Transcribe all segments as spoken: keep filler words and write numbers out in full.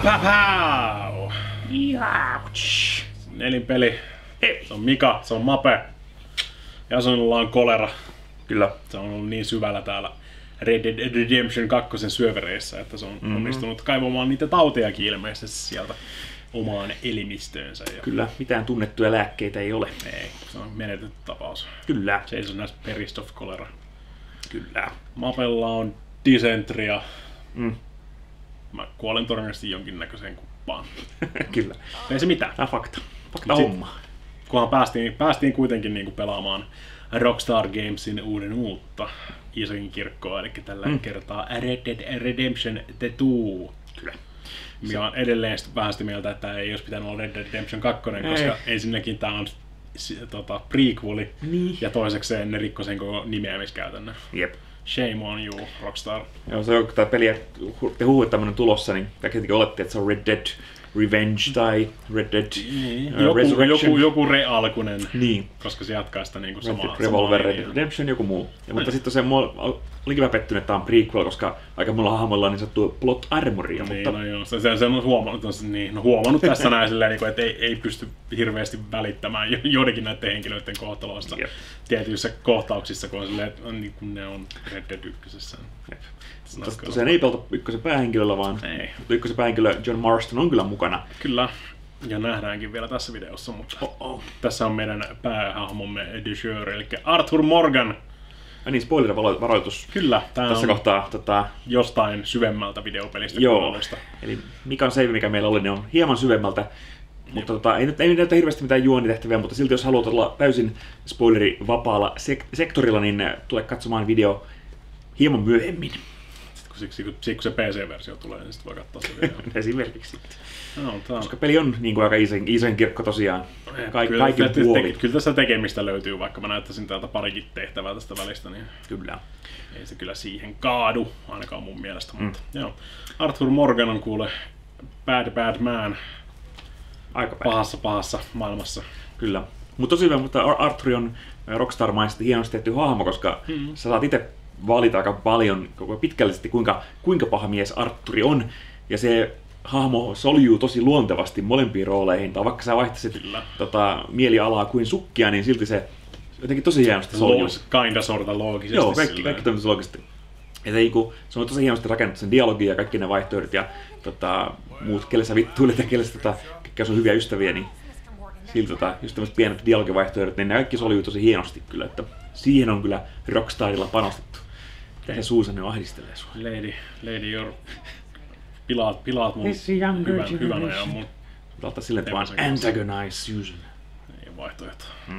Päpäpäu! Jauch. Nelinpeli. Se on Mika, se on Mape. Ja Asunulla on kolera. Kyllä. Se on ollut niin syvällä täällä Red Dead Redemption kaksi syövereissä, että se on mm-hmm. onnistunut kaivamaan niitä tautejakin ilmeisesti sieltä omaan elimistöönsä. Ja Kyllä, mitään tunnettuja lääkkeitä ei ole. ei, se on menetetty tapaus. Kyllä. Jason has perished of cholera. Kyllä. Mapella on dysentria. Mm. Mä kuolen todennäköisesti jonkinnäköiseen kuppaan. Kyllä. Ei se mitään. Tää on fakta. Fakta homma. Kunhan päästiin, päästiin kuitenkin niinku pelaamaan Rockstar Gamesin uuden uutta isokin kirkkoa, eli tällä mm. kertaa Red Dead Redemption two. Kyllä. Mikä on edelleen vähän sitä mieltä, että ei olisi pitänyt olla Red Dead Redemption kaksi, koska ensinnäkin tämä on tota, prequeli, niin. Ja toisekseen ne rikkoi sen koko nimeämiskäytännön. Jep. Shame on you, Rockstar. Joo, se on, kun tämä peli, te huuit tämmönen tulossa, niin kaikki olettiin, että se on Red Dead Revenge tai Red Dead niin. uh, joku, Resurrection. Joku, joku re-alkunen, niin. Koska se jatkaa sitä niinku Red samaa. Dead Revolver, samaa Red Dead Redemption, joku muu. Ja, mutta sitten se olinkin vähän pettynyt, että tämä on prequel, koska aika mulla hahmoilla on niin sanottu plot armoria. Niin, mutta... no joo, se, se on huomannut, niin, no, huomannut tässä näin silleen, että ei, ei pysty hirveästi välittämään joidenkin näiden henkilöiden kohtaloista yep. tietyissä kohtauksissa, kun, on silleen, että niin kun ne on Red Dead ykkösessä. Tosiaan ei pelata ykkösen päähenkilöllä, vaan ei. Ykkösen päähenkilö John Marston on kyllä mukana. Kyllä, ja nähdäänkin vielä tässä videossa, mutta Oh-oh. tässä on meidän päähahmomme du jour, eli Arthur Morgan. Ja niin, spoiler-varoitus. Kyllä, tää tässä on kohtaa tota... jostain syvemmältä videopelistä. Joo, eli mikä on save, mikä meillä oli, niin on hieman syvemmältä. Mutta tota, ei, ei näytä hirveästi mitään juonitehtäviä, mutta silti jos haluat olla täysin spoilerivapaalla sek- sektorilla, niin tule katsomaan video hieman myöhemmin. Siksi kun, kun se P C-versio tulee, niin sitten voi katsoa se video. Esimerkiksi. No, tää... Koska peli on niin kuin aika isoin, isoin kirkko tosiaan. Ka- kyllä, kaikin te, puolin. Te, kyllä tässä tekemistä löytyy, vaikka mä näyttäisin täältä parikin tehtävää tästä välistä, niin kyllä. Ei se kyllä siihen kaadu, ainakaan mun mielestä. Mm. Mutta, joo. Arthur Morgan on kuule bad bad man. Aika bad. Pahassa pahassa maailmassa. Kyllä. Mutta tosi hyvä, mutta Arthur on Rockstar-maisesti hienosti tehty hahmo, koska mm. sä saat itse valita aika paljon koko pitkällisesti, kuinka, kuinka paha mies Arthuri on. Ja se hahmo soljuu tosi luontevasti molempiin rooleihin. Tai vaikka sä vaihtaisit tota, mielialaa kuin sukkia, niin silti se jotenkin tosi hienosti soljuu. Kinda sorta loogisesti. Joo, kaikki, kaikki toimii loogisesti. Ja se, se on tosi hienosti rakennettu sen dialogin ja kaikki ne vaihtoehdot ja tota, muut, kelle sä vittuilet ja kelle tota, ketkä on hyviä ystäviä, niin silti tota, just tämmöiset pienet dialogivaihtoehdot, niin ne kaikki soljuu tosi hienosti kyllä, että siihen on kyllä Rockstarilla panostettu. Mitä se Suusanne ahdistelee sua? Lady, lady, your... Pilaat, pilaat mun hyvän, hyvän ajan mun. Laittaa silleen, että vaan antagonize Susan. Ei ole vaihtoehto. Hmm.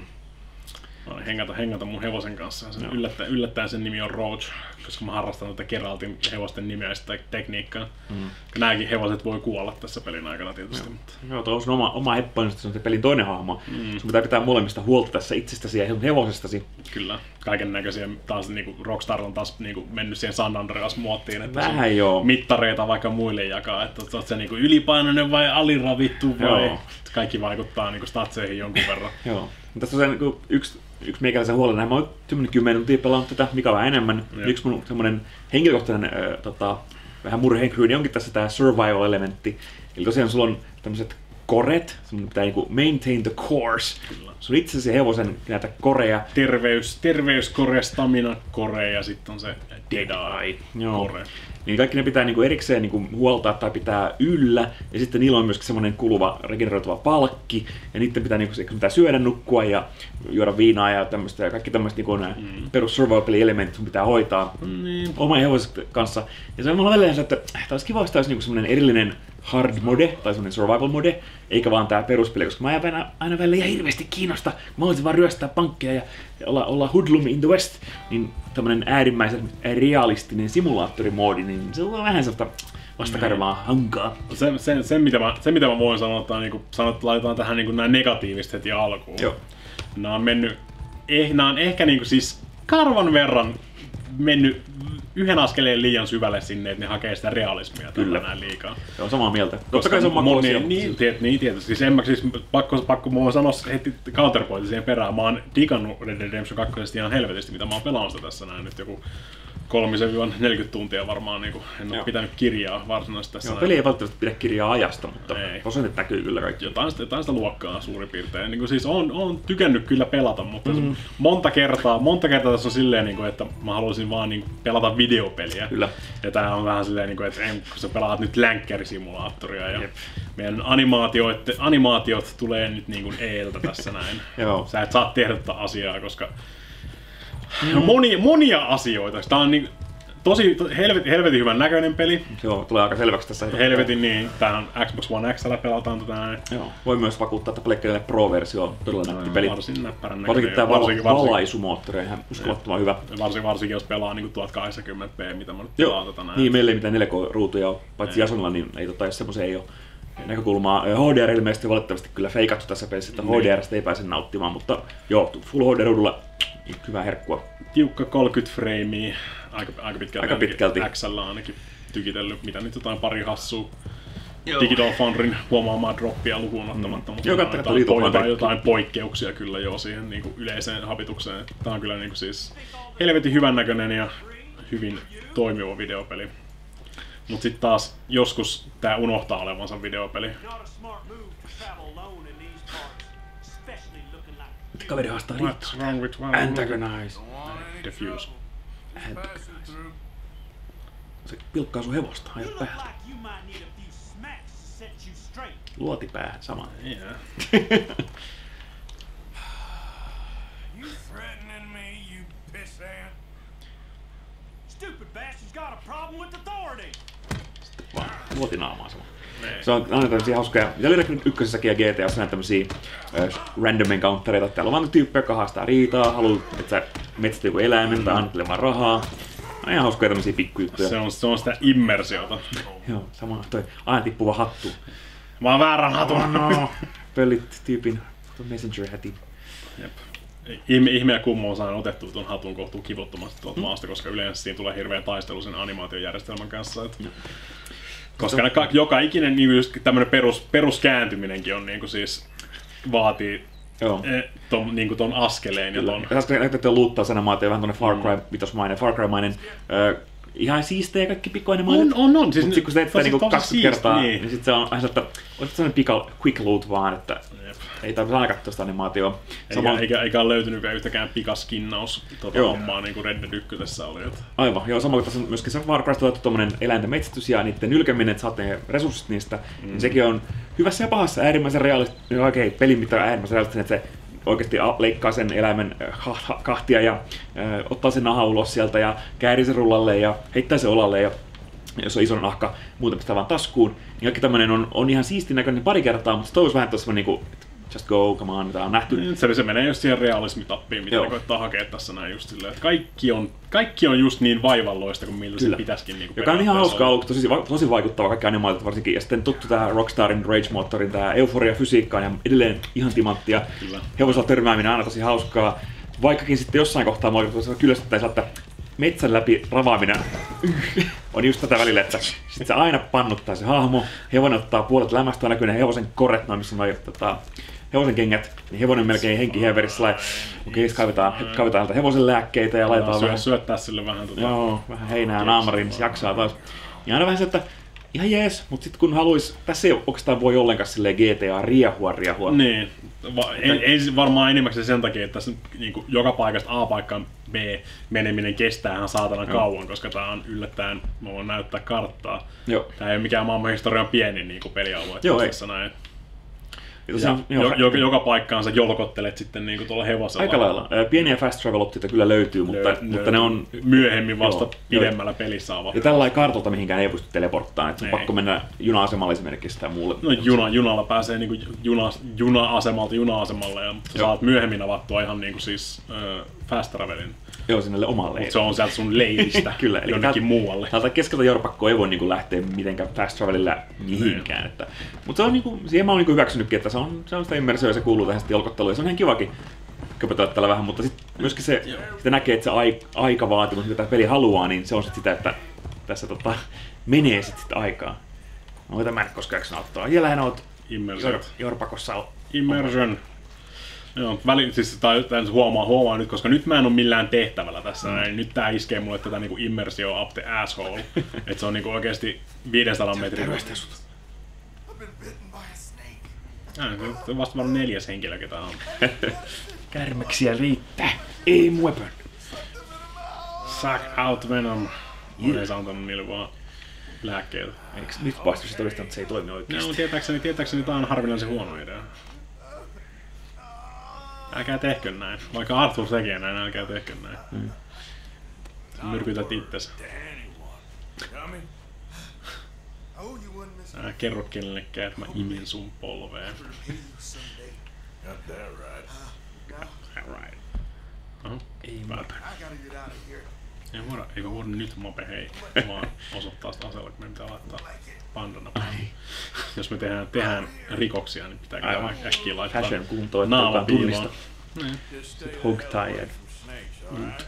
Mä hengata, hengata mun hevosen kanssa. Sen no. yllättäen, yllättäen sen nimi on Roach, koska mä harrastan tätä Geraltin hevosten nimeäistä tekniikkaa. Mm. Nämäkin hevoset voi kuolla tässä pelin aikana tietysti. Joo, mutta... Joo tuo on sun oma, oma heppoinen, se on se pelin toinen hahmo. Mm. Sun pitää pitää molemmista huolta tässä itsestäsi ja hevosestasi. Kyllä, kaiken näköisiä. Taas niinku Rockstar on taas niinku mennyt siihen San Andreas-muottiin, että vähän joo. mittareita vaikka muille jakaa, että oot se niinku ylipainoinen vai aliravittu vai... Joo. Kaikki vaikuttaa niinku statseihin jonkun verran. Joo. Tässä on se niinku yksi Yksi meikäläisen huolena, mä oon kymmenen minuuttia pelannut tätä, mikä on vähän enemmän. Ja. Yksi mun semmonen henkilökohtainen äh, tota, vähän murheenkryyni onkin tässä tää survival-elementti. Eli tosiaan sulla on tämmöset koret, sun pitää niinku maintain the course. Kyllä. Sun itsesi hevosen näitä koreja. Terveys, terveyskore, stamina kore ja sitten on se dead eye kore. Niin kaikki ne pitää niinku erikseen niinku huoltaa tai pitää yllä, ja sitten niillä on myöskin semmoinen kuluva, regeneroituva palkki, ja niiden pitää, niinku, pitää syödä, nukkua ja juoda viinaa ja tämmöistä, ja kaikki tämmöiset niinku, mm. perus survival-elementit sun pitää hoitaa mm. oman hevosen kanssa. Ja se on mulla välillä se, että tämä olisi kiva, jos tämä olisi niinku semmoinen erillinen hard mode tai semmoinen survival mode, eikä vaan tää peruspeli, koska mä aina, aina välillä ihan hirveästi kiinnosta, mä haluaisin vaan ryöstää pankkeja ja, ja olla, olla hoodlum in the west, niin tämmönen äärimmäisen realistinen simulaattorimoodi, niin se on vähän sellaista vastakarvaa hankaa. Se, se, se, mitä mä, se mitä mä voin sanoa, että, niin sanot, että laitetaan tähän niin nämä negatiiviset heti alkuun. Joo. Nämä on mennyt, eh, nämä on ehkä niin kuin siis karvan verran mennyt yhden askeleen liian syvälle sinne, että ne hakee sitä realismia. Kyllä. Näin liikaa. Joo, samaa mieltä. Totta kai se on makuisia. Niin, niin, tiet, niin tietysti. Siis en mä, siis pakko, pakko mä voin sanoa heti counterpointin siihen perään. Mä oon digannut Red Dead Redemption kaksi ihan helvetisti, mitä mä oon pelannut tässä näin nyt joku kolmisen–neljäkymmentä tuntia varmaan, niin kuin, en ole Joo. pitänyt kirjaa varsinaisesti tässä. Joo, peli ei välttämättä pidä kirjaa ajasta, mutta ei. prosentit näkyy kyllä kaikki. Jotain sitä, jotain sitä luokkaa suurin piirtein. Niin kuin siis on, on tykännyt kyllä pelata, mutta mm. monta kertaa, monta kertaa tässä on silleen, niin kuin, että mä haluaisin vaan niin kuin, pelata videopeliä. Kyllä. Ja tää on vähän silleen, niin kuin, että ei, kun sä pelaat nyt länkkärisimulaattoria ja Jep. meidän animaatiot, animaatiot tulee nyt niin kuin eeltä tässä näin. Joo. Sä et saa tehdä tätä asiaa, koska mm. monia, monia asioita. Tää on niin, tosi helvetin, helvetin hyvän näköinen peli. Joo, tulee aika selväksi tässä. Helvetin niin, tää on Xbox One X:llä pelataan tätä näin. Joo, voi myös vakuuttaa, että Pleikkarille Pro-versio on todella nätti peli. Varsin näppärän näköinen. Varsinkin tää varsinkin, valaisumoottori on ihan uskomattoman hyvä. Varsinkin, varsinkin jos pelaa niin tuhatkahdeksankymmentä p, mitä mä nyt pelaan tätä näin. Niin, meillä ei mitään neljä K-ruutuja ole, paitsi Jasonilla, niin ei tota, jos semmoisen ei ole näkökulmaa. H D R ilmeisesti valitettavasti kyllä feikattu tässä pelissä, että niin. H D R:stä ei pääse nauttimaan, mutta joo, Full H D-ruudulla hyvää herkkua. Tiukka kolmekymmentä freimiä, aika, aika pitkälti, aika pitkälti. X:llä on ainakin tykitellyt, mitä nyt jotain pari hassua. Joo. Digital Foundryn huomaamaan droppia lukuun ottamatta, mm. mutta joo, jotain, jotain, jotain, jotain poikkeuksia kyllä jo siihen niin kuin yleiseen habitukseen. Tää on kyllä niin kuin siis helvetin hyvännäköinen ja hyvin toimiva videopeli. Mut sit taas joskus tää unohtaa olevansa videopeli. Nyt kaveri haastaa riittoa. What's wrong with one? Antagonize. Defuse. Antagonize. Se pilkkaa sun hevosta, aja päälle. Luoti päähän saman. Yeah. You threatening me, you pissant? Stupid bastard's got a problem with authority. Sitten vaan luoti naamaa sama. Se on aina tämmösiä hauskoja. Mitä oli ykkösessäkin ja G T A:ssa näin tämmösiä äh, random encountereita. Täällä on vaan tyyppejä, jotka haastaa riitaa, haluaa, että sä metsästä joku eläimen tai annat vaan rahaa. On ihan hauskoja tämmösiä pikkujuttuja. Se on, se on sitä immersiota. Joo, sama toi aina tippuva hattu. Mä oon väärän hatun. Oh no. Pöllit tyypin messenger-hätin. Jep. Ihme, ihme ja kummo on saanut otettua tuon hatun kohtuun kivuttomasti tuolta mm. maasta, koska yleensä siinä tulee hirveä taistelu sen animaatiojärjestelmän kanssa. Et... Koska ne, joka ikinen niin just tämmönen perus, peruskääntyminenkin on niinku siis vaatii eh, ton, niinku ton askeleen. Kyllä. Ja ton... Tässä näyttää luuttaa sen animaatio vähän tuonne Far Cry vitosmainen, Far Cry-mainen. Öö, ihan siistejä kaikki pikkuanimaatiot. On, on, on. Siis mutta sit kun se teet niinku kaksikymmentä kertaa, niin, niin sit se on aina, että olet sellainen pika, quick loot vaan, että Jep. ei tarvitse aina katsoa sitä animaatioa. Eikä, eikä, eikä ole löytynytkään yhtäkään pikaskinnaus tuota hommaa, niin kuin Red Dead ykkösessä oli. Että... Aivan, joo, samoin kuin tässä on myöskin se Far Crysta otettu tommonen eläinten metsästys ja niiden nylkeminen, että saatte ne resurssit niistä, mm. niin sekin on hyvässä ja pahassa äärimmäisen realistinen, oikein pelin mitä äärimmäisen realistinen, että se oikeasti leikkaa sen eläimen kahtia ja ö, ottaa sen naha ulos sieltä ja käärii sen rullalle ja heittää sen olalle ja jos on iso nahka, muuten pistää vaan taskuun. Niin kaikki tämmönen on, on ihan siistin näköinen pari kertaa, mutta se toivoisi vähän tuossa niinku, just go, come on, mitä on nähty. Niin, se, se menee just siihen realismitappiin, mitä ne koittaa hakea tässä näin just silleen, että kaikki on, kaikki on just niin vaivalloista kuin miltä se pitäisikin niinku joka on ihan hauskaa ollut, tosi, tosi vaikuttava kaikki animaatiot varsinkin. Ja sitten tuttu tää Rockstarin Rage-moottorin, tää euforia fysiikkaan ja edelleen ihan timanttia. Hevosella törmääminen aina tosi hauskaa. Vaikkakin sitten jossain kohtaa mua kyllästyttäisiin, että metsän läpi ravaaminen on just tätä välillä, että sit se aina pannuttaa se hahmo, hevonen ottaa puolet lämästä, on näkyy ne hevosen korret, noin missä noi tota, hevosen kengät, niin hevonen melkein henkihieverissä, okei, okay, kaivetaan, kaivetaan hevosen lääkkeitä ja laitetaan syö, vähän... Syöttää sille vähän tota... Joo, vähän heinää naamariin, niin se jaksaa taas. Ja aina vähän se, että ihan jees, mutta sitten kun haluais, tässä ei oikeastaan voi ollenkaan silleen G T A riehua riehua. Niin, Va- ei, ei varmaan enimmäkseen sen takia, että tässä niin kuin joka paikasta A-paikkaan B meneminen kestää ihan saatanan kauan, koska tää on yllättäen, mä voin näyttää karttaa. Joo. Tää ei ole mikään maailmanhistorian pienin niin kuin pelialue. Joo, ei. Näin. Ja tosiaan, ja, jo, joka, joka paikkaan sä jolkottelet sitten niinku tuolla hevosella. Aika lailla. Pieniä fast travel optioita kyllä löytyy, mutta, Löy, mutta ne on myöhemmin vasta joo, pidemmällä jo. Pelissä avataan. Ja tällä ei kartalta mihinkään ei pysty teleporttaan, että on pakko mennä juna-asemalle esimerkiksi tai muulle. No juna, junalla pääsee niinku juna, juna-asemalta juna-asemalle ja saat myöhemmin avattua ihan niinku siis äh, fast travelin. Joo, sinne omalle. Mutta se on sieltä sun leiristä kyllä, jonnekin täältä, muualle. Täältä keskeltä Jorpakkoa ei voi niinku lähteä mitenkään fast travelilla mihinkään. Että, mutta se on niinku, siihen mä oon niinku hyväksynytkin, että se on, se on sitä immersioa ja se kuuluu tähän jolkotteluun. Ja se on ihan kivakin köpötellä tällä vähän, mutta sitten myöskin se, sitä näkee, että se ai, aikavaatimus, mitä tämä peli haluaa, niin se on sit sitä, että tässä tota, menee sit, sit aikaa. No, mä en koskaan jaksa nauttaa. Ja lähinnä oot Jorpakossa. Immersion. Joo, väli, siis tai tämän huomaa, huomaa nyt, koska nyt mä en ole millään tehtävällä tässä, mm. niin nyt tää iskee mulle tätä niinku immersio up the asshole. Et se on niinku oikeesti viisisataa metrin. I've been bitten by a snake. Ah, se on vasta varmaan neljäs henkilö, ketä on. Kärmeksiä riittää. Aim weapon. Suck out venom. Mä ei saa antanut niille vaan lääkkeitä. Eiks nyt paistu se todistanut, että se ei toimi oikeesti? No, tietääkseni, tietääkseni tää on harvinaisen huono idea. Älkää tehkö näin. Vaikka Arthur tekee näin, älkää tehkö näin. Mm. Myrkytät itsesi. Älä kerro kenellekään, että mä imin sun polveen. Got that right. Alright. Oho, Ei päätä. I gotta get out of here. Ei voida, ei voida nyt mope hei, vaan osoittaa sitä aseella, kun me pitää laittaa bandana. Jos me tehdään, tehdään rikoksia, niin pitää kyllä äkkiä laittaa Fashion kuntoon, naama että tunnista. Niin. Just stay Hog the hell away tired. from snakes, all right?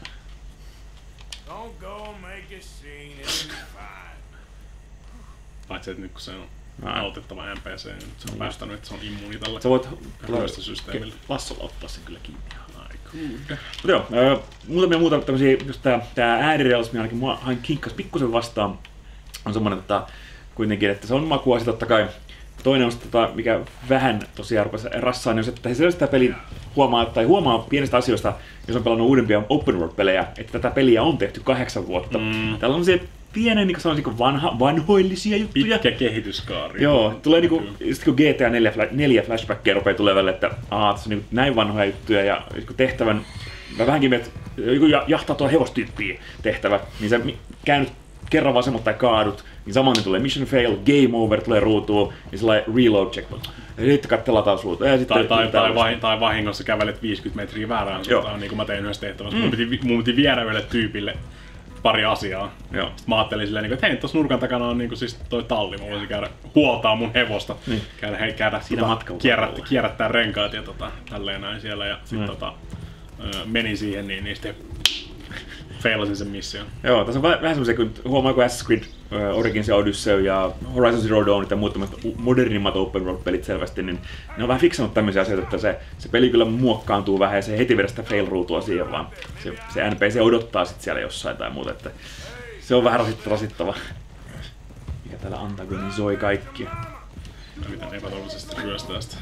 Don't go and make a scene. It'll be fine. Paitsi, että nyt kun se on Ai. autettava N P C, niin se on päästänyt, että se on immuuni tällä Sä voit ryöstösysteemillä. Lassolla ottaa sen kyllä kiinni. Ai good. Mutta joo, ö, muutamia muuta tämmösiä, just tää, tää äärirealismi ainakin mua hain kinkkas pikkusen vastaan. On semmonen tota, kuitenkin, että se on makuasi totta kai. Toinen on sitten, tota, mikä vähän tosiaan rupesi rassaan, niin on se, että sellaista pelin huomaa, tai huomaa pienistä asioista, jos on pelannut uudempia open world-pelejä, että tätä peliä on tehty kahdeksan vuotta. Mm. Täällä on se pienen, niin sanoisin, vanha, vanhoillisia juttuja. Pitkä kehityskaari. Joo, tulee niinku, sit kun G T A neljä, neljä flashbackia rupeaa tulevalle, että aah, tässä on niinku näin vanhoja juttuja, ja kun tehtävän, mä vähänkin menet, joku jahtaa tuolla hevostyyppiä tehtävä, niin sä käynyt kerran vasemmalta tai kaadut, niin saman tulee mission fail, game over, tulee ruutuun, niin sellainen reload checkpoint. Ja sitten katsellaan taas ruutua. Ja tai, tai, tai, vai, tai vahingossa kävelet viisikymmentä metriä väärään suuntaan, niin kuin mä tein yhdessä tehtävässä. Mm. Mun, piti, mun piti viedä yhdelle tyypille pari asiaa. Joo. Sitten mä ajattelin silleen, että hei, tuossa nurkan takana on niin siis toi talli, mä voisin käydä huoltaa mun hevosta. Niin. Käydä, hei, käydä tota, kierrättää, kierrättää renkaat ja tota, tälleen näin siellä. Ja sit mm. tota, menin siihen, niin, niin sitten feilasin sen mission. Joo, tässä on vähän semmoisia, kun huomaa, kun Assassin's Creed uh, Origins ja Odyssey ja Horizon Zero Dawn ja muut modernimmat open world-pelit selvästi, niin ne on vähän fiksannut tämmöisiä asioita, että se, se peli kyllä muokkaantuu vähän ja se heti vedä sitä fail-ruutua siihen, vaan se, se N P C odottaa sit siellä jossain tai muuta, että se on vähän rasittava, mikä täällä antagonisoi kaikkia. Yritän epätoivoisesti ryöstää sitä.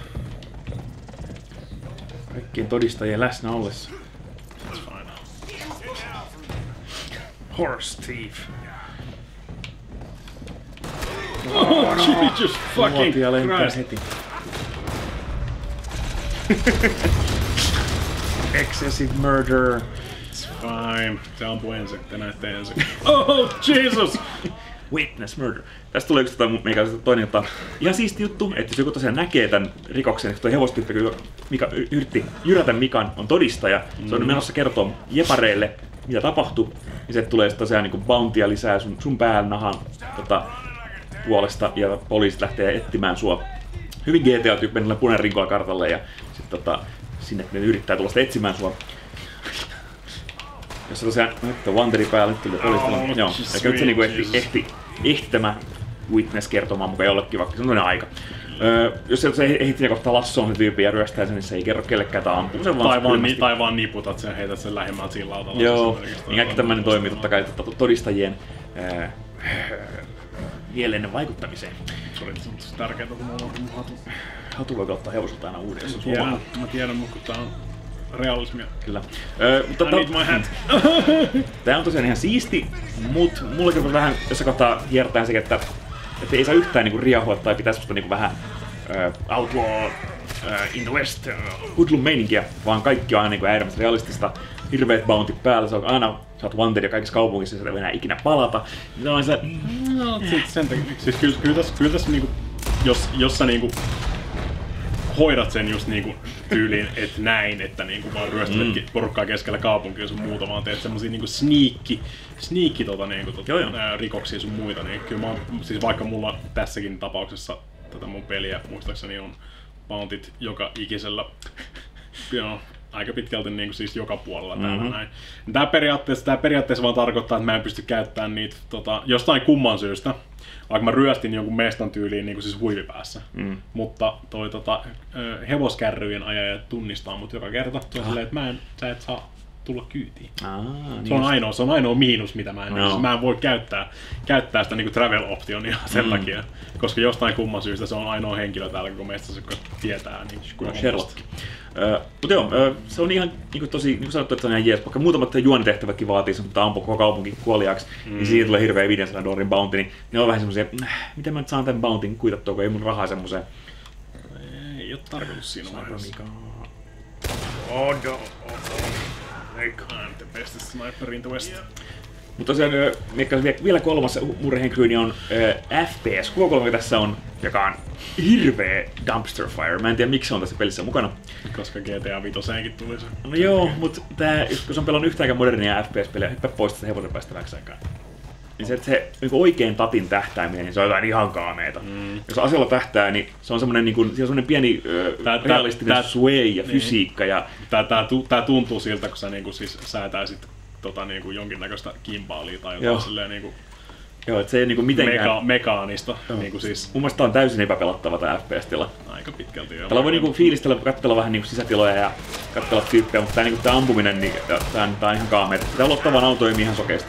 Kaikkien todistajien läsnä ollessa. That's fine. Horse thief. Oh, no. Jesus fucking Christ. Heti. Excessive murder. It's fine. Se ampuu ensin, te näette ensin. Oh, Jesus! Witness murder. Tästä tulee yksi tota, meikä toinen jota, ihan siisti juttu, että jos joku tosiaan näkee tämän rikoksen, että tuo hevostyyppi, Mika yritti jyrätä Mikan, on todistaja, mm. se on menossa kertoa jepareille, mitä tapahtui, niin se tulee tosiaan niin bountia lisää sun, sun päälnahan tota, puolesta, ja poliisit lähtee etsimään sua. Hyvin G T A-tyyppinen punainen rinkoa kartalle, ja sit, tota, sinne ne yrittää tulla etsimään sua. Jos se tosiaan, nyt on Wanderi päällä, nyt tuli poliisilla. Oh, joo, eli nyt se niinku ehti, ehti, ehti tämä Witness kertomaan mukaan jollekin, vaikka se on toinen aika. Öö, jos se ehti siinä kohtaa lassoon se tyyppi ja ryöstää sen, niin se ei kerro kellekään, että ampuu sen vaan. Tai vaan, ni, tai vaan niputat sen ja heität sen lähimmältä siinä lautalla. Joo, niin kaikki tämmöinen toimii totta kai todistajien ää, mielenne vaikuttamiseen. Se oli tärkeää, kun mulla on mun hatu. Hatu voi ottaa hevoselta aina uuden, jos on tiedän, mä tiedän, mutta tää on realismia. Kyllä. Öö, mutta I need my hat. Tää on tosiaan ihan siisti, mut mulla kyllä vähän jossain kohtaa hiertää sekin, että, että ei saa yhtään niinku riahua tai pitää semmoista niinku vähän uh, outlaw uh, in the west uh, hoodlum-meininkiä, vaan kaikki on aina niinku äärimmäisen realistista. Hirveet bounty päällä, se on aina, sä oot wanted ja kaikissa kaupungissa, sä et enää ikinä palata. Niin on se, no, sit sen takia, siis kyllä, kyllä tässä, kyllä tässä niinku, jos, jos sä niinku hoidat sen just niinku tyyliin, että näin, että niinku vaan ryöstelet mm. porukkaa keskellä kaupunkia sun muuta, vaan teet semmosia niinku sneakki, sneakki tota niinku tota, joo, joo. Nää, rikoksia sun muita, niin kyllä mä, siis vaikka mulla tässäkin tapauksessa tätä mun peliä muistaakseni on bountit joka ikisellä joo, aika pitkälti niin kuin siis joka puolella täällä mm-hmm. näin. Tämä periaatteessa, tämä periaatteessa vaan tarkoittaa, että mä en pysty käyttämään niitä tota, jostain kumman syystä, vaikka mä ryöstin jonkun mestan tyyliin niin kuin siis huivipäässä. Mm. Mutta toi tota, hevoskärryjen ajajat tunnistaa mut joka kerta. Se on silleen, että mä en, sä et saa tulla kyytiin. Aa, se, niin on ainoa, se on ainoa miinus, mitä mä en, no. mä en voi käyttää, käyttää sitä niin kuin travel-optionia sen mm. takia, koska jostain kumman syystä se on ainoa henkilö täällä koko mestassa, joka tietää. Niin kuin Sherlock. Uh, mutta joo, uh, se on ihan niin tosi, niin kuin sanottu, että se on ihan jees, vaikka muutamat juonitehtävätkin vaatii, mutta ampuu koko kaupunki kuoliaaksi, mm. niin siitä tulee hirveä viisisataa dollarin bounty, niin ne on vähän semmosia, äh, miten mä nyt saan tämän bountyn kuitattua, kun ei mun rahaa semmoseen. Ei oo tarkoitus siinä vaiheessa. Oh no, oh no. I'm the best sniper in the West. Mutta tosiaan vielä kolmas murheenkryyni on äh, F P S. Q kolme tässä on, joka on hirveä dumpster fire. Mä en tiedä miksi se on tässä pelissä mukana. Koska G T A viitoseenkin tuli se. No joo, mutta tää, kun se on pelannut yhtäänkään modernia F P S-peliä, hyppää pois tästä hevosen päästä vähäksi aikaa. Niin se, että se niin oikein tatin tähtääminen, niin se on jotain ihan kaameeta. Mm. Jos asialla tähtää, niin se on semmoinen niin kuin, siellä on semmoinen pieni tää, realistinen tää, sway ja niin. fysiikka. Ja... Tää, tää, tää tuntuu siltä, kun sä niin kuin siis säätäisit tota, niin kuin jonkinnäköistä kimbaalia tai jotain silleen niin kuin joo, että se ei niinku mitenkään Meka- mekaanista. Niinku siis... Mun mielestä tää on täysin epäpelattava tää F P S-tila. Aika pitkälti joo. Täällä voi niinku fiilistellä, katsella vähän niinku sisätiloja ja katsella tyyppejä, mutta tää, niinku, tää ampuminen, niin, tää, tää on ihan kaameeta. Tää luottavan auto toimii ihan sokeasti.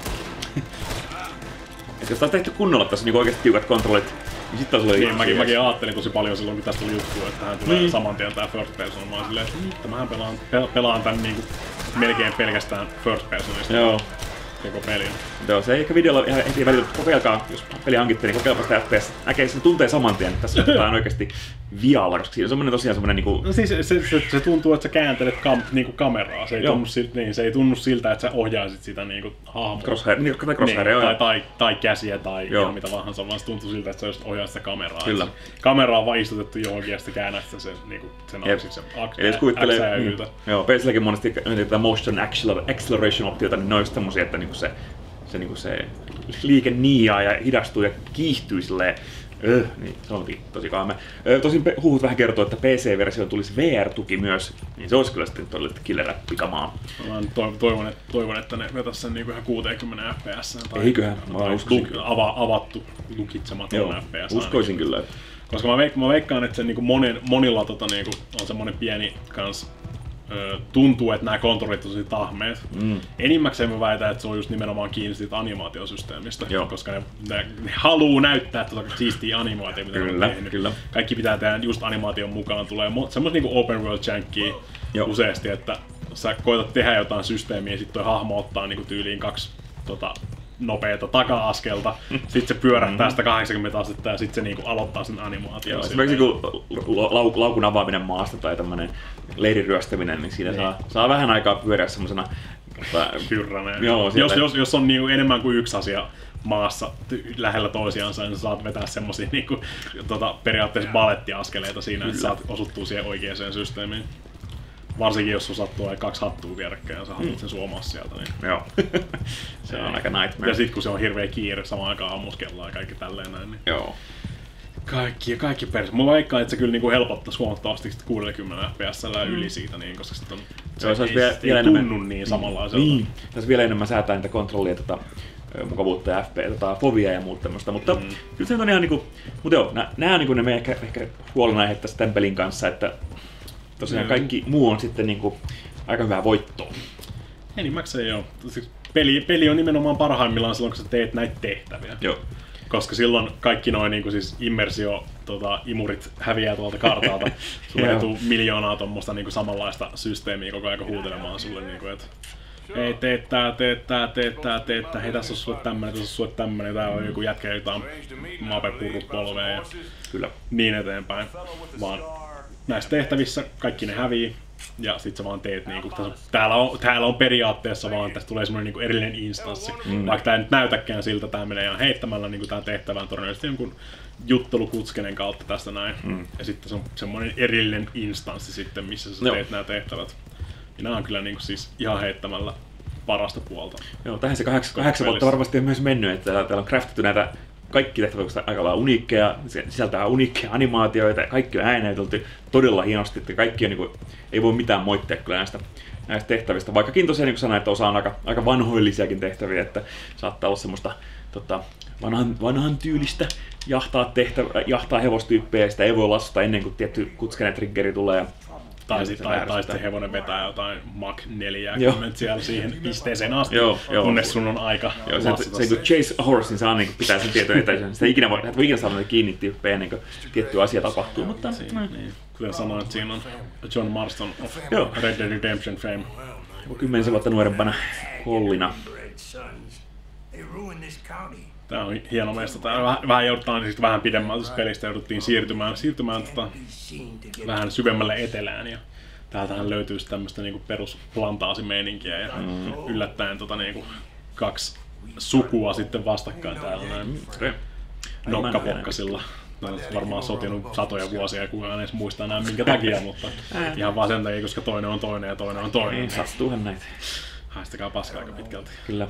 Et jos tää on tehty kunnolla tässä niinku oikeesti tiukat kontrollit, niin sit taas oli... Niin, mäkin, mäkin ajattelin tosi paljon silloin, kun tästä tuli juttu, että tähän tulee niin. saman tien tää first person. Mä oon silleen, että mähän pelaan, pelaan tän niinku melkein pelkästään first personista. Joo. Koko pelin. Joo, se ei ehkä videolla ihan heti välillä, kokeilkaa, jos peli hankitte, niin kokeilkaa sitä F P S. Näkee, se tuntee saman tien, että tässä otetaan oikeesti vialla, koska siinä on semmonen tosiaan semmonen niinku... No siis se, se, se tuntuu, että sä kääntelet kam, niinku kameraa, se ei, tunnu siltä, niin, se ei tunnu siltä, että sä ohjaisit sitä niinku hahmoa. Crosshair, niin, crosshair, niin, joo, tai, tai, tai käsiä tai ihan mitä tahansa, vaan se tuntuu siltä, että sä just ohjaat sitä kameraa. Kyllä. Se, kamera on vaan istutettu johonkin ja sitten käännät sitä sen, niinku, sen aksit, sen X ja Ytä. Niin, joo, P C:lläkin monesti tätä motion acceleration-optiota, niin ne on just semmosia, että niinku se se, niinku se liike niiaa ja hidastuu ja kiihtyy silleen, öh, niin se on tosi kaamea. Tosin huhut vähän kertoo, että P C-versioon tulisi V R-tuki myös, niin se olisi kyllä sitten todella killer pikamaa. Mä toivon, että, toivon, että ne vetäisi sen niinku ihan kuusikymmentä F P S. Tai, eiköhän, mä uskoisin kyllä. Ava, avattu, lukitsematon F P S. Uskoisin kyllä. Koska mä, veik, mä veikkaan, että se niinku monen, monilla tota, niinku, on semmonen pieni kans, ö, tuntuu, että nämä kontrollit on tosi tahmeet. Mm. Enimmäkseen mä väitän, että se on just nimenomaan kiinni siitä animaatiosysteemistä, Joo. koska ne, ne, ne haluu näyttää tuota siistiä animaatiota, mitä kyllä, on tehnyt. Kyllä. Kaikki pitää tehdä just animaation mukaan. Tulee semmoista niinku open world jankia useasti, että sä koetat tehdä jotain systeemiä ja sit toi hahmo ottaa niinku tyyliin kaksi tota, nopeeta taka-askelta, sit se pyörähtää sitä kahdeksankymmentä astetta ja sit se niinku aloittaa sen animaation. Esimerkiksi kun lau, laukun avaaminen maasta tai tämmönen leirin ryöstäminen, niin siinä niin. Saa, saa vähän aikaa pyöriä semmosena hyrräneen. Jos, jos, jos on niinku enemmän kuin yksi asia maassa lähellä toisiansa, niin sä saat vetää semmosia niinku, tota, periaatteessa balettiaskeleita siinä, Kyllä. että saat osuttua siihen oikeaan systeemiin. Varsinkin jos on sattuu kaksi hattua vierekkäin ja sä haluat sen suomaa sieltä. Niin Joo. Se on aika nightmare. Ja sit kun se on hirveä kiire, samaan aikaan ammuskellaan ja kaikki tälleen näin. Niin Joo. Kaikki, kaikki perässä. Mulla veikkaa, että se kyllä niinku helpottaisi huomattavasti kuusikymmentä F P S ja yli siitä, niin, koska sit on, se, se ei, vielä, ei vielä tunnu enemmän, niin samanlaiselta. Niin. Tässä vielä enemmän säätää niitä kontrollia, tota, mukavuutta ja F P, tota, fobia ja muuta tämmöstä. Mutta mm. kyllä se on ihan niinku, mutta joo, nää on niinku ne meidän ehkä, ehkä huolenaiheet tässä tämän pelin kanssa, että tosiaan kaikki muu on sitten niinku aika hyvää voittoa. Enimmäkseen joo. Peli, peli on nimenomaan parhaimmillaan silloin, kun sä teet näitä tehtäviä. Joo. Koska silloin kaikki noin niinku siis immersio tota, imurit häviää tuolta kartalta. Sulla ei tule miljoonaa tommoista niinku samanlaista systeemiä koko ajan huutelemaan sulle niinku, että hei, teet tää, teet tää, teet tää, teet tää, hei tässä on sulle tämmönen, tässä on sulle tämmönen, tää on joku jätkä jotain mapepurrut polveen ja Kyllä. niin eteenpäin. Vaan näissä tehtävissä kaikki ne hävii ja sit sä vaan teet niinku, täällä on, täällä on periaatteessa vaan, tästä tulee semmonen niinku erillinen instanssi. Mm. Vaikka tää ei nyt näytäkään siltä, tää menee ihan heittämällä niinku tää tehtävään todennäköisesti jonkun juttelukutskenen kautta tästä näin. Mm. Ja sitten se on semmonen erillinen instanssi sitten, missä sä no. teet nää tehtävät. Ja nää on kyllä niinku siis ihan heittämällä parasta puolta. Joo, tähän se kahdeksan, kahdeksan vuotta varmasti on myös mennyt, että täällä, täällä on craftettu näitä kaikki tehtävät ovat aika lailla uniikkeja, se sisältää uniikkeja animaatioita ja kaikki on äänäytelty todella hienosti, että kaikki on, niin kuin, ei voi mitään moittia kyllä näistä, näistä tehtävistä, vaikkakin tosiaan niin kuin sanoin, että osa on aika, aika vanhoillisiakin tehtäviä, että saattaa olla semmoista tota, vanhan, vanhan tyylistä jahtaa, tehtävä, jahtaa hevostyyppejä ja sitä ei voi lassata ennen kuin tietty kutskenen triggeri tulee. Ja Tai sitten tai, tai se hevonen vetää jotain Mach neljäkymmentä siellä siihen pisteeseen asti, joo, kunnes sun on aika joo, se, se, se, kun chase a horse, niin saa niin pitää sen tietoa etäisyyden. Sitä ei ikinä voi, voi ikinä saada kiinni tyyppejä ennen kuin tietty asia tapahtuu. Mutta, siinä, niin. Kuten sanoin, siinä on John Marston of joo. Red Dead Redemption fame. Kymmenisen vuotta nuorempana Hollina. Tää on hieno mesta. Tää vähän, vähän joudutaan siis vähän pidemmältä tästä pelistä jouduttiin siirtymään, siirtymään tota, vähän syvemmälle etelään. Ja täältähän löytyy tämmöistä niinku perusplantaasi-meininkiä ja mm. yllättäen tota, niinku, kaksi sukua sitten vastakkain täällä näin okay. nokkapokkasilla. Ne on varmaan sotinut satoja vuosia ja kukaan edes muistaa enää minkä takia, mutta ihan vaan sen takia, koska toinen on toinen ja toinen on toinen. Sattuuhan näitä. Haistakaa paskaa aika pitkälti. Kyllä.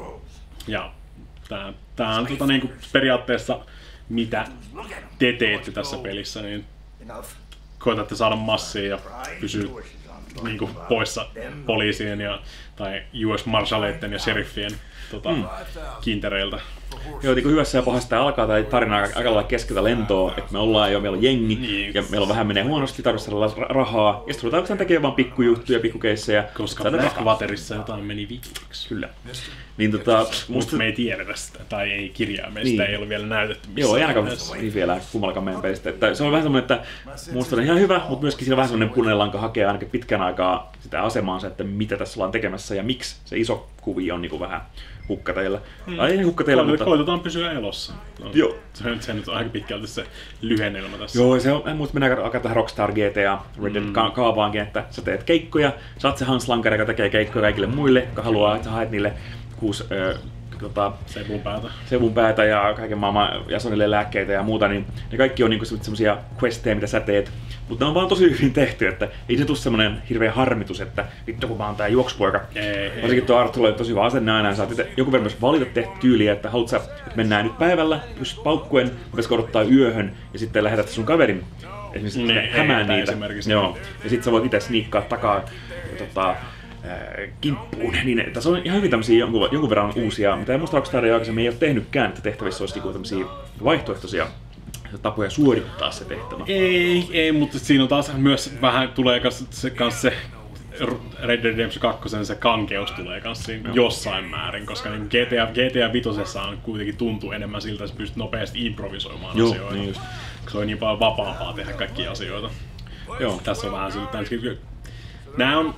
Ja tää, tää on tota, niinku, periaatteessa mitä te teette tässä pelissä, niin koetatte saada massia ja pysyä niinku, poissa poliisien ja, tai U S Marshaleiden ja sheriffien tota, mm. kintereiltä. Joo, niin hyvässä ja pahassa tämä alkaa tämä tarina aika lailla keskeltä lentoa, että me ollaan jo, meillä on jengi niin. ja meillä on vähän menee huonosti, tarvitsee saada rahaa ja sitten ruvetaan oikeastaan tekemään vaan pikkujuttuja, pikkukeissejä. Koska Blackwaterissa jotain meni viikoksi. Kyllä. Niin, tota, musta me ei tiedetä sitä, tai ei kirjaimellista, niin. Ei ole vielä näytetty missään. Joo, ei ainakaan niin vielä kummallakaan meidän pelistä. Että se on vähän semmoinen, että musta on ihan hyvä, mutta myöskin siinä on vähän semmoinen punainen lanka hakea ainakin pitkän aikaa sitä asemaansa, että mitä tässä ollaan tekemässä ja miksi se iso kuvio on niin kuin vähän hukkateilla. Mm. Tai ei hukkateilla, Koitetaan mutta koitetaan pysyä elossa. No, joo. Se, se nyt on aika pitkälti se lyhennelmä tässä. Joo, se on, en muista mennään alkaa tähän Rockstar G T A Red Dead mm. ka- kaavaankin, että sä teet keikkoja, sä oot se Hans Lankari, joka tekee keikkoja kaikille muille, jotka haluaa, että sä haet niille kuusi ö, tota, sevun päätä. sevun päätä ja kaiken maailman Jasonille lääkkeitä ja muuta, niin ne kaikki on niinku semmosia questeja, mitä sä teet. Mutta ne on vaan tosi hyvin tehty, että ei se tule semmonen hirveä harmitus, että vittu kun mä oon tää juoksupoika. Varsinkin tuo Arttulla oli tosi hyvä asenne aina, ja saat joku verran myös valita tehdä tyyliä, että haluat sä, että mennään nyt päivällä, pystyt paukkuen, pitäisikö odottaa yöhön, ja sitten lähetät sun kaverin esimerkiksi ne, hämään niitä. Joo. Ja sit sä voit itse sniikkaa takaa tota, kimppuun, niin tässä on ihan hyvin tämmöisiä jonkun, jonkun verran uusia, mitä musta Rockstaria aikaisemmin ei ole tehnytkään, että tehtävissä olisi tämmöisiä vaihtoehtoisia tapoja suorittaa se tehtävä. Ei, ei, mutta siinä on taas myös vähän tulee kans se, kans se Red Dead Redemption kaksi se kankeus tulee kans siinä no. jossain määrin, koska niin G T A, G T A viisi on kuitenkin tuntuu enemmän siltä, että pystyt nopeasti improvisoimaan Joo, asioita. Niin just. Se on niin paljon vapaampaa tehdä kaikkia asioita. Joo. Tässä on vähän siltä, nämä on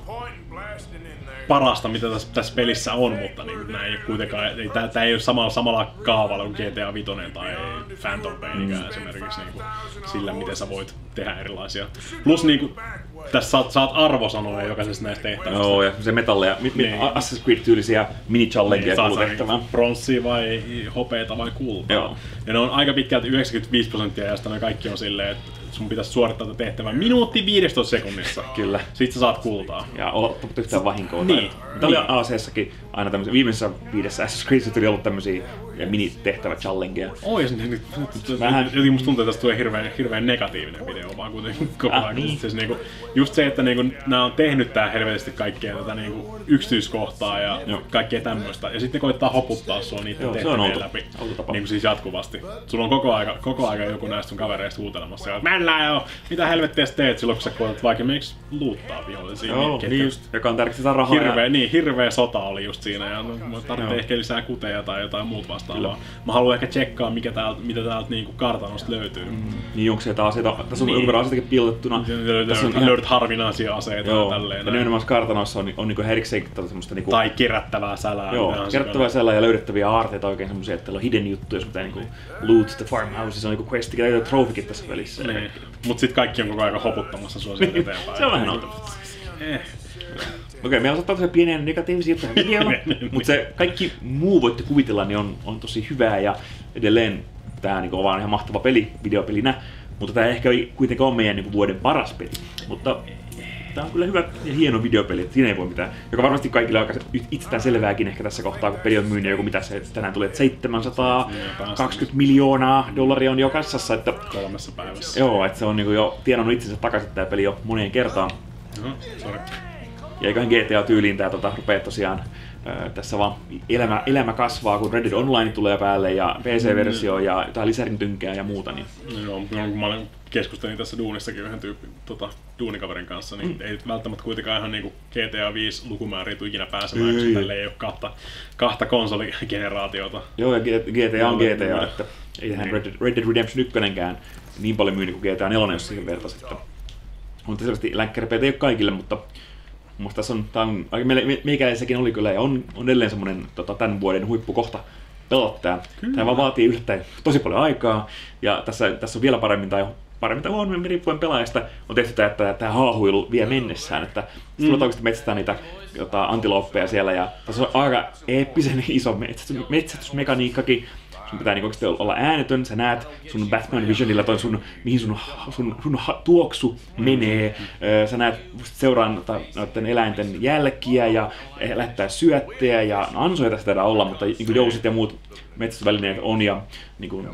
parasta, mitä tässä, tässä pelissä on, mutta niin, nämä ei kuitenkaan, ei, tämä, tämä ei ole samalla, samalla kaavalla kuin G T A viisi tai Phantom Painikään mm. esimerkiksi niin kuin, sillä, miten sä voit tehdä erilaisia. Plus niin kuin, tässä saat, saat arvosanoja jokaisesta näistä tehtävistä. Joo, ja se metalleja, mi, mi, niin. Assassin's Creed-tyylisiä mini-challengeja niin, kuuluu tehtävään. Pronssia vai hopeeta vai kultaa. Joo. Ja ne on aika pitkälti yhdeksänkymmentäviisi prosenttia, ja ne kaikki on silleen, että sun pitäisi suorittaa tätä tehtävää minuutti viisitoista sekunnissa. Kyllä. Sitten sä saat kultaa. Ja ottamat yhtään vahinkoa. Niin. Tämä oli A C-säkin aina tämmöisiä, viimeisessä viidessä Assassin's Creedissä tuli ollut tämmöisiä mini-tehtävä-challengeja. Oi, vähän. Jotenkin musta tuntuu, että tästä tulee hirveän, hirveän negatiivinen video vaan kuitenkin koko ajan. Ah, niin. Siis niinku, just se, että niinku, nämä on tehnyt tää helvetisti kaikkea tätä niinku, yksityiskohtaa ja Joo. kaikkea tämmöistä. Ja sitten ne koittaa hoputtaa sua niiden tehtävien läpi niinku siis jatkuvasti. Sulla on koko aika, koko aika joku näistä sun kavereista huutelemassa. Ja, mennään jo! Mitä helvettiä sä teet silloin, kun sä koetat vaikka miksi luuttaa vihollisia? Joo, niin just. Joka on tärkeää rahaa. Hirveä, ja... niin, hirveä sota oli just siinä. Ja no, tarvitsee ehkä lisää kuteja tai jotain muut vastaavaa. Mä haluan ehkä tsekkaa, mikä täältä, mitä täältä niinku kartanosta löytyy. Mm. Niin onko sieltä aseita? Tässä on niin. jonkun verran aseitakin piilotettuna. Tässä on löydät harvinaisia aseita Joo. ja tälleen. Ja nimenomaan kartanossa on, on niinku erikseen semmoista niinku... Tai kerättävää sälää. Joo, kerättävää sälää ja löydettäviä aarteita oikein semmosia, että on hidden juttuja, jos pitää niinku loot the farmhouse, se on niinku questikin ja trofikin tässä pelissä. Niin. Mut sit kaikki on koko ajan hoputtamassa sua sieltä eteenpäin. Se on vähän outo. Eh. Okei, meillä on saattaa pieniä negatiivisia tähän videolla, mutta se kaikki muu voitte kuvitella, niin on, on tosi hyvää ja edelleen tää niin on vaan ihan mahtava peli videopelinä, mutta tää ehkä kuitenkaan on meidän niin vuoden paras peli. Mutta tää on kyllä hyvä ja hieno videopeli, että siinä ei voi mitään. Joka varmasti kaikille on aika itsestään selvääkin ehkä tässä kohtaa, kun peli on myynyt joku mitä se tänään tuli, että seitsemänsataakaksikymmentä miljoonaa dollaria on jo kassassa. Että, kolmessa päivässä. Joo, että se on niinku jo tienannut itsensä takaisin tää peli jo moneen kertaan. Joo, sorry. Ja eiköhän G T A-tyyliin tää tota, rupee tosiaan ää, tässä vaan elämä, elämä kasvaa, kun Red Dead Online tulee päälle ja P C-versio ja jotain lisärintynkää ja muuta. Niin. Joo, kun mä olen keskustelin tässä duunissakin yhden tyypin tota, duunikaverin kanssa, niin mm. ei välttämättä kuitenkaan ihan niinku G T A viisi lukumääriä tule ikinä pääsemään, koska tälle ei ole kahta, kahta konsoligeneraatiota. Joo, ja G T A on G T A, että eihän Red Dead, Red Dead Redemption ykkönenkään niin paljon myynyt kuin G T A neljä, jos siihen vertaisi. Mutta selvästi länkkäripeitä ei ole kaikille, mutta musta tässä on, tää on meikäläisessäkin oli kyllä ja on, on edelleen semmonen tota, tämän vuoden huippukohta pelata tää. Tää vaan vaatii yllättäen tosi paljon aikaa ja tässä, tässä on vielä paremmin tai paremmin tai huonommin riippuen pelaajasta on tehty tää, että tää haahuilu vie mennessään, että mm. tulet oikeasti metsästää niitä jota, antilooppeja siellä ja tässä on aika eeppisen iso metsästys, metsästysmekaniikkakin. Sun pitää niinku oikeasti olla äänetön, sä näet sun Batman Visionilla toi sun, mihin sun, sun, sun tuoksu menee. Sä näet seuraan noiden eläinten jälkiä ja lähettää syöttejä ja no, ansoja tästä taidaa olla, mutta niinku jousit ja muut metsästysvälineet on ja niinku,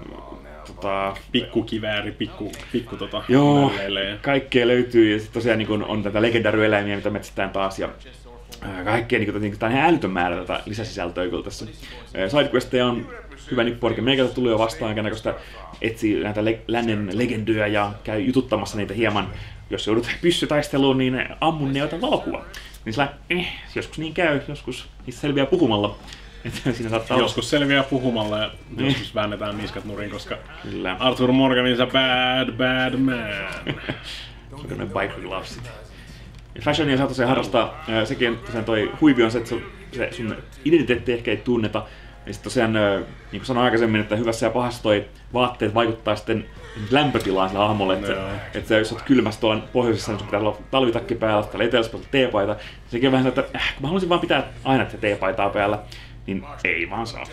tota, pikkukivääri, pikku, pikku tota, joo, kaikkea löytyy ja sit tosiaan niinku on tätä legendaryeläimiä, mitä metsästään taas ja kaikkea niinku, niinku, tää on ihan älytön määrä tätä lisäsisältöä kyllä tässä. Sidequesteja on hyvä nippuorki. Meikällä tuli jo vastaan näköistä etsii näitä le- lännen legendyjä ja käy jututtamassa niitä hieman. Jos joudut pyssytaisteluun, niin ammun ne jotain valokuva. Niin sillä, eh, joskus niin käy, joskus niistä selviää puhumalla. Siinä joskus selviää puhumalla ja mm. joskus väännetään niskat nurin, koska kyllä. Arthur Morgan is a bad, bad man. Se on ne biker glovesit. Fashionia saa tosiaan harrastaa. Sekin tosiaan toi huivi on se, että se sun identiteetti ehkä ei tunneta. Ja sitten tosiaan, niin kuin sanoin aikaisemmin, että hyvässä ja pahassa toi vaatteet vaikuttaa sitten lämpötilaan sillä hahmolle, että, no. että jos olet kylmässä tuolla pohjoisessa, niin sun pitää olla talvitakki päällä, tai etelässä teepaita. Sekin on vähän että äh, kun mä haluaisin vaan pitää aina tätä teepaitaa päällä, niin ei vaan saa.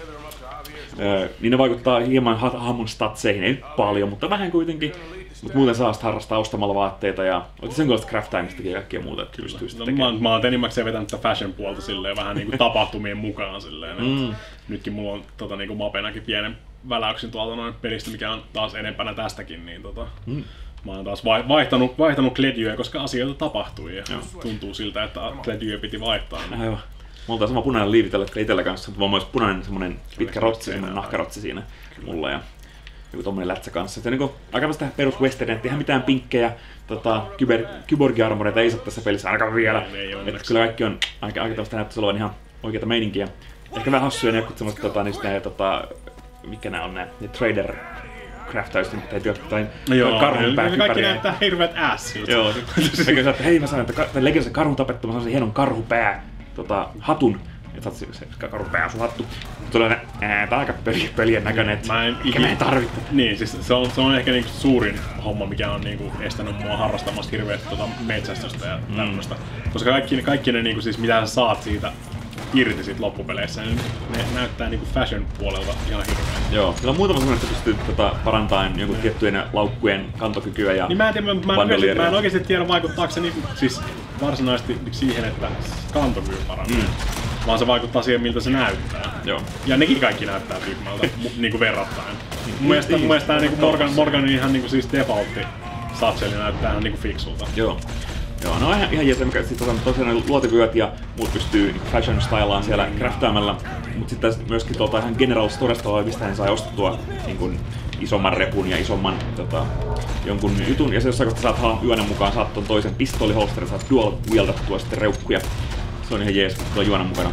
Öö, niin ne vaikuttaa hieman hahmon statseihin, ei paljon, mutta vähän kuitenkin. Mutta muuten saa sitten harrastaa ostamalla vaatteita ja oikein sen kuulosta craft-timestakin ja kaikkea muuta, että pystyy sitten tekemään. No, mä, mä oon enimmäkseen vetänyt tätä fashion-puolta silleen, vähän niinku tapahtumien mukaan silleen. Mm. Nytkin mulla on tota, niinku mapenakin pienen väläyksen tuolta noin pelistä, mikä on taas enempänä tästäkin, niin tota, mm. mä oon taas vaihtanut, vaihtanut kledjyä, koska asioita tapahtui ja joo. Tuntuu siltä, että kledjyä piti vaihtaa. Niin. Aivan. Mulla on sama punainen liivi tällä itsellä kanssa, mutta vaan punainen semmonen pitkä rotsi, semmonen nahkarotsi siinä mulla ja joku tommonen lätsä kanssa. Se on niinku aika vasta perus western, ettei ihan mitään pinkkejä tota, kyborgi-armoreita ei saa tässä pelissä ainakaan vielä. Että kyllä kaikki on aika, aika tämmöistä näyttäisi olevan ihan oikeata meininkiä. Ehkä vähän hassuja ne jotkut semmoset tota, niistä ne, tota, mikä nää on nää, ne trader craftaista, mutta täytyy jotain karhunpääkypäriä. Kaikki näyttää hirveet assilta. Joo, että hei mä sanon, että legendisen karhun tapettu, mä saan sen hienon karhupää tota, hatun. Että se, se karhupää on sun hattu. Tulee ää, tää aika pelien näköinen, että mä en ikinä tarvitse. Niin, siis se on, se on ehkä niinku suurin homma, mikä on niinku estänyt mua harrastamasta hirveästi tota metsästystä ja mm. tämmöstä. Koska kaikki, kaikki ne, niinku, siis, mitä sä saat siitä irti siitä loppupeleissä, niin ne näyttää niinku fashion puolelta ihan hirveän. Joo, sillä on muutama semmoinen, että pystyy tota, parantamaan jonkun tiettyjen laukkujen kantokykyä ja niin mä en, tiedä, mä, mä, en oikeasti, mä en oikeasti tiedä vaikuttaako se niinku, siis varsinaisesti siihen, että kantokyky paranee. Mm. Vaan se vaikuttaa siihen, miltä se näyttää. Joo. Ja nekin kaikki näyttää tyhmältä, niinku verrattain. Mun mielestä, mun mielestä tää niinku Morgan, Morganin ihan niinku siis defaultti satseli näyttää ihan niinku fiksulta. Joo. Joo, no ihan, ihan jees, sitten on tosiaan luotivyöt ja muut pystyy niin fashion stylaan siellä craftaamalla. Mut sitten myöskin tuolta ihan General Storesta, mistä hän sai ostettua niin kuin isomman repun ja isomman tota, jonkun jutun. Ja se jossain kohtaa saat juonen mukaan, saat ton toisen pistooliholsterin, saat dual wieldattua sitten reukkuja. Se on ihan jees, kun tuo juonen mukana.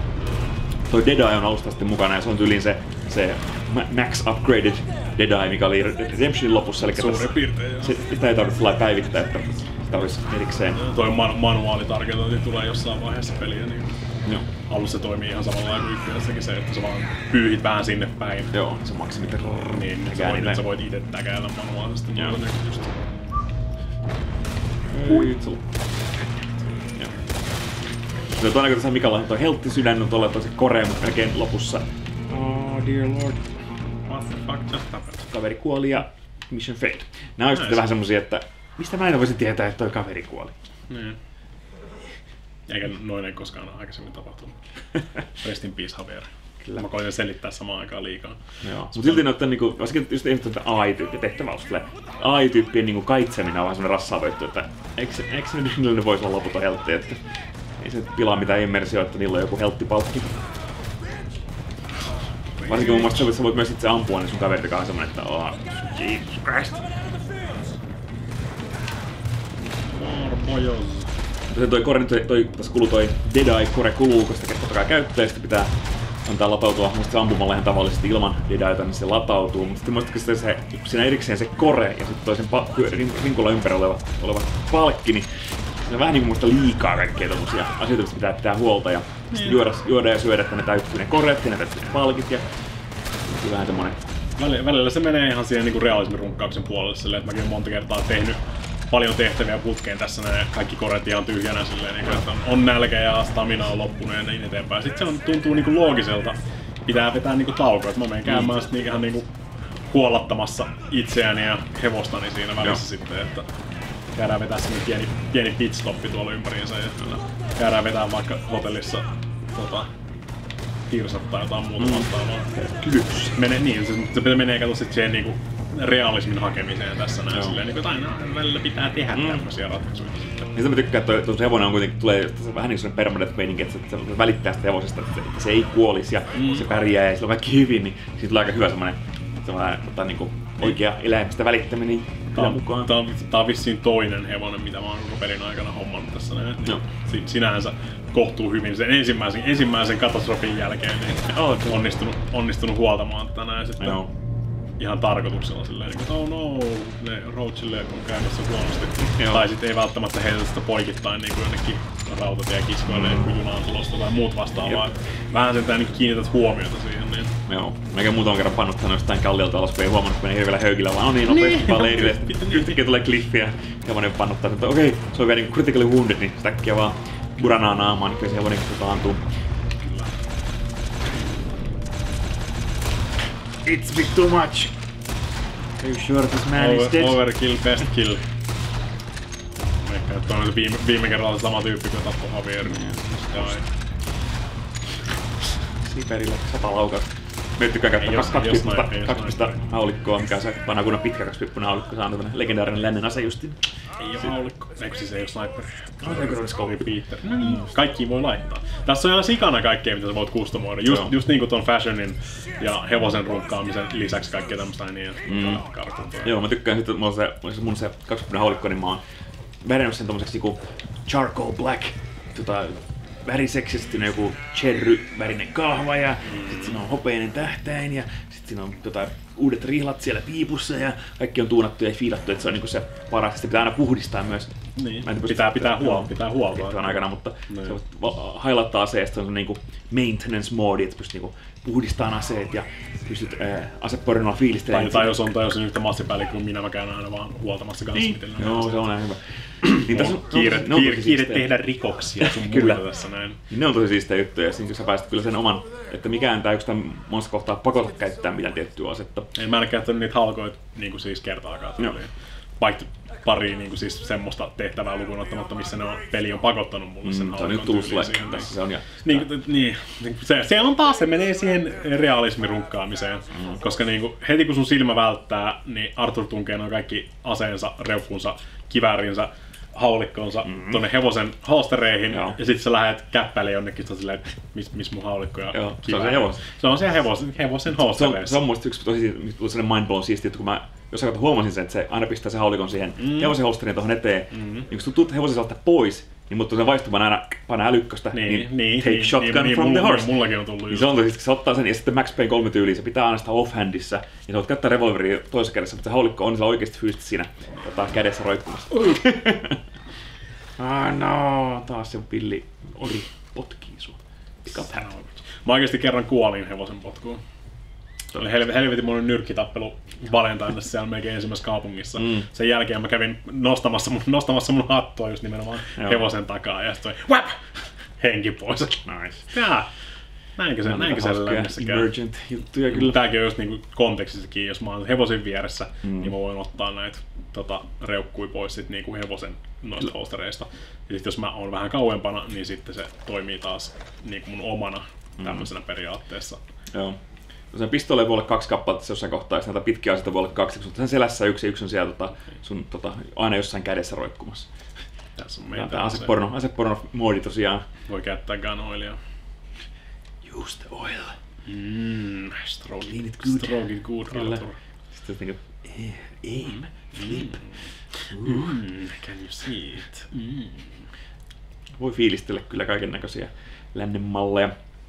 Toi Deadeye on alusta sitten mukana ja se on tyyliin se, se max upgraded Deadeye, mikä oli Redemptionin lopussa. Eli suurin piirtein, joo. Sitä ei tarvitse päivittää, että sitä olisi erikseen. Toi man- manuaalitarketointi tulee jossain vaiheessa peliä, niin joo. Alussa se toimii ihan samalla kuin ykkösessäkin se, että sä vaan pyyhit vähän sinne päin. Joo, se maksimit. Niin, nyt sä, voit, nyt sä voit ite täkäillä manuaalisesti. Joo. Just. Ui. Se on aina kun Mikalla on toi heltti sydän, on tuolla tosi korea, mutta melkein lopussa. Oh dear lord. What the fuck just happened? Kaveri kuoli ja mission failed. Nää on just vähän semmosia, että mistä mä aina voisin tietää, että toi kaveri kuoli. Niin. Eikä noin ei koskaan ole aikaisemmin tapahtunut. Rest in peace, Javier. Kyllä. Mä koitin selittää samaan aikaan liikaa. Joo. Mutta silti noitten, niinku, varsinkin just ihmiset A I-tyyppi tehtävällä. A I-tyyppien niinku kaitseminen on vähän semmoinen rassaava juttu, että eikö, eikö se nyt niille voisi olla loputon heltti, että ei se pilaa mitään immersio, että niillä on joku helttipalkki. Varsinkin mun mielestä sä voit myös itse ampua, niin sun kaveritakaan on semmonen, että oh, Jesus Christ. Se toi core, toi, toi, tässä kuluu toi Deadeye core kuluu, koska sitä totta kai käyttää, ja sitten pitää antaa latautua. Musta se ampumalla ihan tavallisesti ilman Deadeyeta, niin se latautuu. Mutta sitten muistatko se, se, siinä erikseen se core ja sitten toi sen rinkulla ympärillä oleva, oleva palkki, niin se on vähän niinku muista liikaa kaikkea tommosia asioita, mistä pitää pitää huolta. Ja sitten juoda, juoda ja syödä, että ne täyttyy ne koret ja ne täyttyy ne palkit. Ja se vähän semmonen... Välillä, välillä se menee ihan siihen niinku realismin runkkauksen puolelle silleen, että mäkin olen monta kertaa tehnyt paljon tehtäviä putkeen tässä näin, kaikki koret ihan tyhjänä silleen, niin että on, on nälkä ja stamina on loppunut ja niin eteenpäin. Sitten se on, tuntuu niinku loogiselta, pitää vetää niinku taukoa, että mä menen käymään mm. sit ihan niinku huollattamassa itseäni ja hevostani siinä välissä. Joo. Sitten, että käydään vetää semmoinen pieni, pieni pitstoppi tuolla ympäriinsä ja käydään vetää vaikka hotellissa tota, tirsat tai jotain muuta mm. vastaavaa. Kyps. Menee, niin, se, se menee kato sit siihen niinku realismin hakemiseen tässä näin silleen, niin kuin, että aina välillä pitää tehdä mm. tämmöisiä ratkaisuja sitten. Ja sitä mä tykkään, että tuossa hevonen on kuitenkin tulee vähän niin kuin permanent meininki, että se välittää sitä hevosesta, että se ei kuolisi ja mm. se pärjää ja sillä on kaikki hyvin, niin siitä tulee aika hyvä semmoinen, semmoinen tota, niin kuin oikea eläimistä välittäminen tää, mukaan. Tää on, tää on vissiin toinen hevonen, mitä mä oon koko pelin aikana hommannut tässä näin. No. Niin, sinänsä kohtuu hyvin sen ensimmäisen, ensimmäisen katastrofin jälkeen, niin oh, onnistunut, onnistunut huoltamaan tänään sitten. No. Ihan tarkoituksella silleen, että oh no, ne Roachille on käymässä huonosti. Joo. Tai sitten ei välttämättä heitä sitä poikittain niin kuin jonnekin rautatiekiskoille mm. junaan tulosta tai muut vastaavaa. Vähän sentään niin kiinnität huomiota siihen. Niin. Joo. Mäkin muutaman kerran pannuttanut jostain kalliolta alas, kun ei huomannut, kun menee hirveellä höykillä, vaan no niin nopeasti vaan leirille. Yhtäkkiä tulee kliffi ja hevonen pannuttaa, että okei, okay, se on vielä niin critically wounded, niin sitä äkkiä vaan buranaa naamaan, niin kyllä se hevonen taantuu. It's a bit too much. Are you sure this man Over, is dead? Overkill, best kill. Ehkä että on viime, viime kerralla sama tyyppi kuin tappoi Javier. Yeah. Siperillä sata laukausta. Miettikää käyttää kaksipista haulikkoa, mikä on se vanha kunnon pitkä kaksipippunen haulikko. Se on tämmönen legendaarinen lännen ase justiin. Ei oo haulikko. Eikö siis ei oo sniperi? Eikö ole Scope Peter? No niin. Kaikkiin voi laittaa. Tässä on ihan sikana kaikkea, mitä sä voit customoida. Just, just niinku ton fashionin ja hevosen runkkaamisen lisäksi kaikkea tämmöstä niin mm. karkuuntua. Joo, mä tykkään sitten, mun se, mun se kaksipippunen haulikko, niin mä oon värjännyt sen tommoseksi joku charcoal black. Tota, väriseksi, sitten siinä on joku cherry-värinen kahva ja mm. sitten siinä on hopeinen tähtäin ja sitten siinä on tota, uudet rihlat siellä piipussa ja kaikki on tuunattu ja fiilattu, että se on niinku se paras. Sitten pitää aina puhdistaa myös. Niin. Pitää, pitää, huolta, pitää huolta. Aikana, mutta niin. Se highlighttaa aseesta, se on niinku maintenance mode, että pystyt niinku puhdistamaan aseet ja pystyt ää, aseporinolla fiilistelemään. Tai, tai jos on, tai jos on yhtä massipäällikkö kuin minä, mä käyn aina vaan huoltamassa kanssa. Niin. Miten joo, se on näin hyvä. Niin tässä on kiire, on, kiire, kiire tehdä rikoksia sun muuta tässä näin. Niin ne on tosi siistejä juttuja, ja siinä sä pääset kyllä sen oman, että mikään tää yksi monessa kohtaa pakota käyttää mitään tiettyä asetta. Ei mä en käyttänyt niitä halkoja niinku siis kertaakaan. Vaikka pari niinku siis semmoista tehtävää lukuun ottamatta, missä ne on, peli on pakottanut mulle sen mm, halkon tyyliin siihen. Tässä se on ja... Niin, niin, se, siellä on taas, se menee siihen realismirunkkaamiseen, mm. koska niinku, heti kun sun silmä välttää, niin Arthur tunkee noin kaikki aseensa, reukkunsa, kiväärinsä, haulikkonsa mm-hmm. tonne hevosen holstereihin joo. Ja sit sä lähet käppäilemään jonnekin silleen, että miss, miss mun haulikko ja joo, se on se hevosen. Se on se hevosen, hevosen holstereissa. Se on, se on musta yksi tosi sellainen mindblown siistiä, että kun mä jossain huomasin sen, että se aina pistää sen haulikon siihen mm. hevosen holsteriin tuohon eteen, mm-hmm. niin kun sä tulet hevosen sieltä pois, niin mutta sen vaistuvan aina painaa älykköstä, niin, niin, niin take niin, shotgun niin, from niin, the horse. Niin, mullakin on tullut niin se on tosi, se ottaa sen ja sitten Max Payne kolme tyyliin, se pitää aina sitä offhandissa, ja sä voit käyttää revolveria toisessa kädessä, mutta se haulikko on siellä oikeasti fyysisesti siinä tota, kädessä roikkumassa. Ah no, taas se pilli oli potkii sua. Mä oikeesti kerran kuolin hevosen potkuun. Se oli helvetin monen nyrkkitappelu Valentineissa siellä melkein ensimmäisessä kaupungissa. Mm. Sen jälkeen mä kävin nostamassa mun, nostamassa mun hattua just nimenomaan joo. Hevosen takaa ja sitten toi WAP! Henki pois. Nice. Jaa. Näinkö se, näinkö se lännessä käy? Emergent juttuja kyllä. Tääkin on just niinku kontekstissakin, jos mä oon hevosen vieressä, mm. niin mä voin ottaa näitä tota, reukkui pois sit niinku hevosen noista holstereista. Ja sit jos mä oon vähän kauempana, niin sitten se toimii taas niinku mun omana tämmöisenä mm. periaatteessa. Joo. Sen pistoleja voi olla kaksi kappaletta jossain kohtaa, ja näitä pitkiä asioita voi olla kaksi, kun sen selässä yksi ja yksi on siellä tota, sun tota, aina jossain kädessä roikkumassa. Tässä on meitä. Tämä aseporno, aseporno moodi tosiaan. Voi käyttää gun oilia. Use the oil. Mmm, stroke Clean it good. Stroke it good, Arthur. Sitten niinku, aim, flip. Mm, can you see it? Mm. Voi fiilistellä kyllä kaiken näköisiä lännen malleja.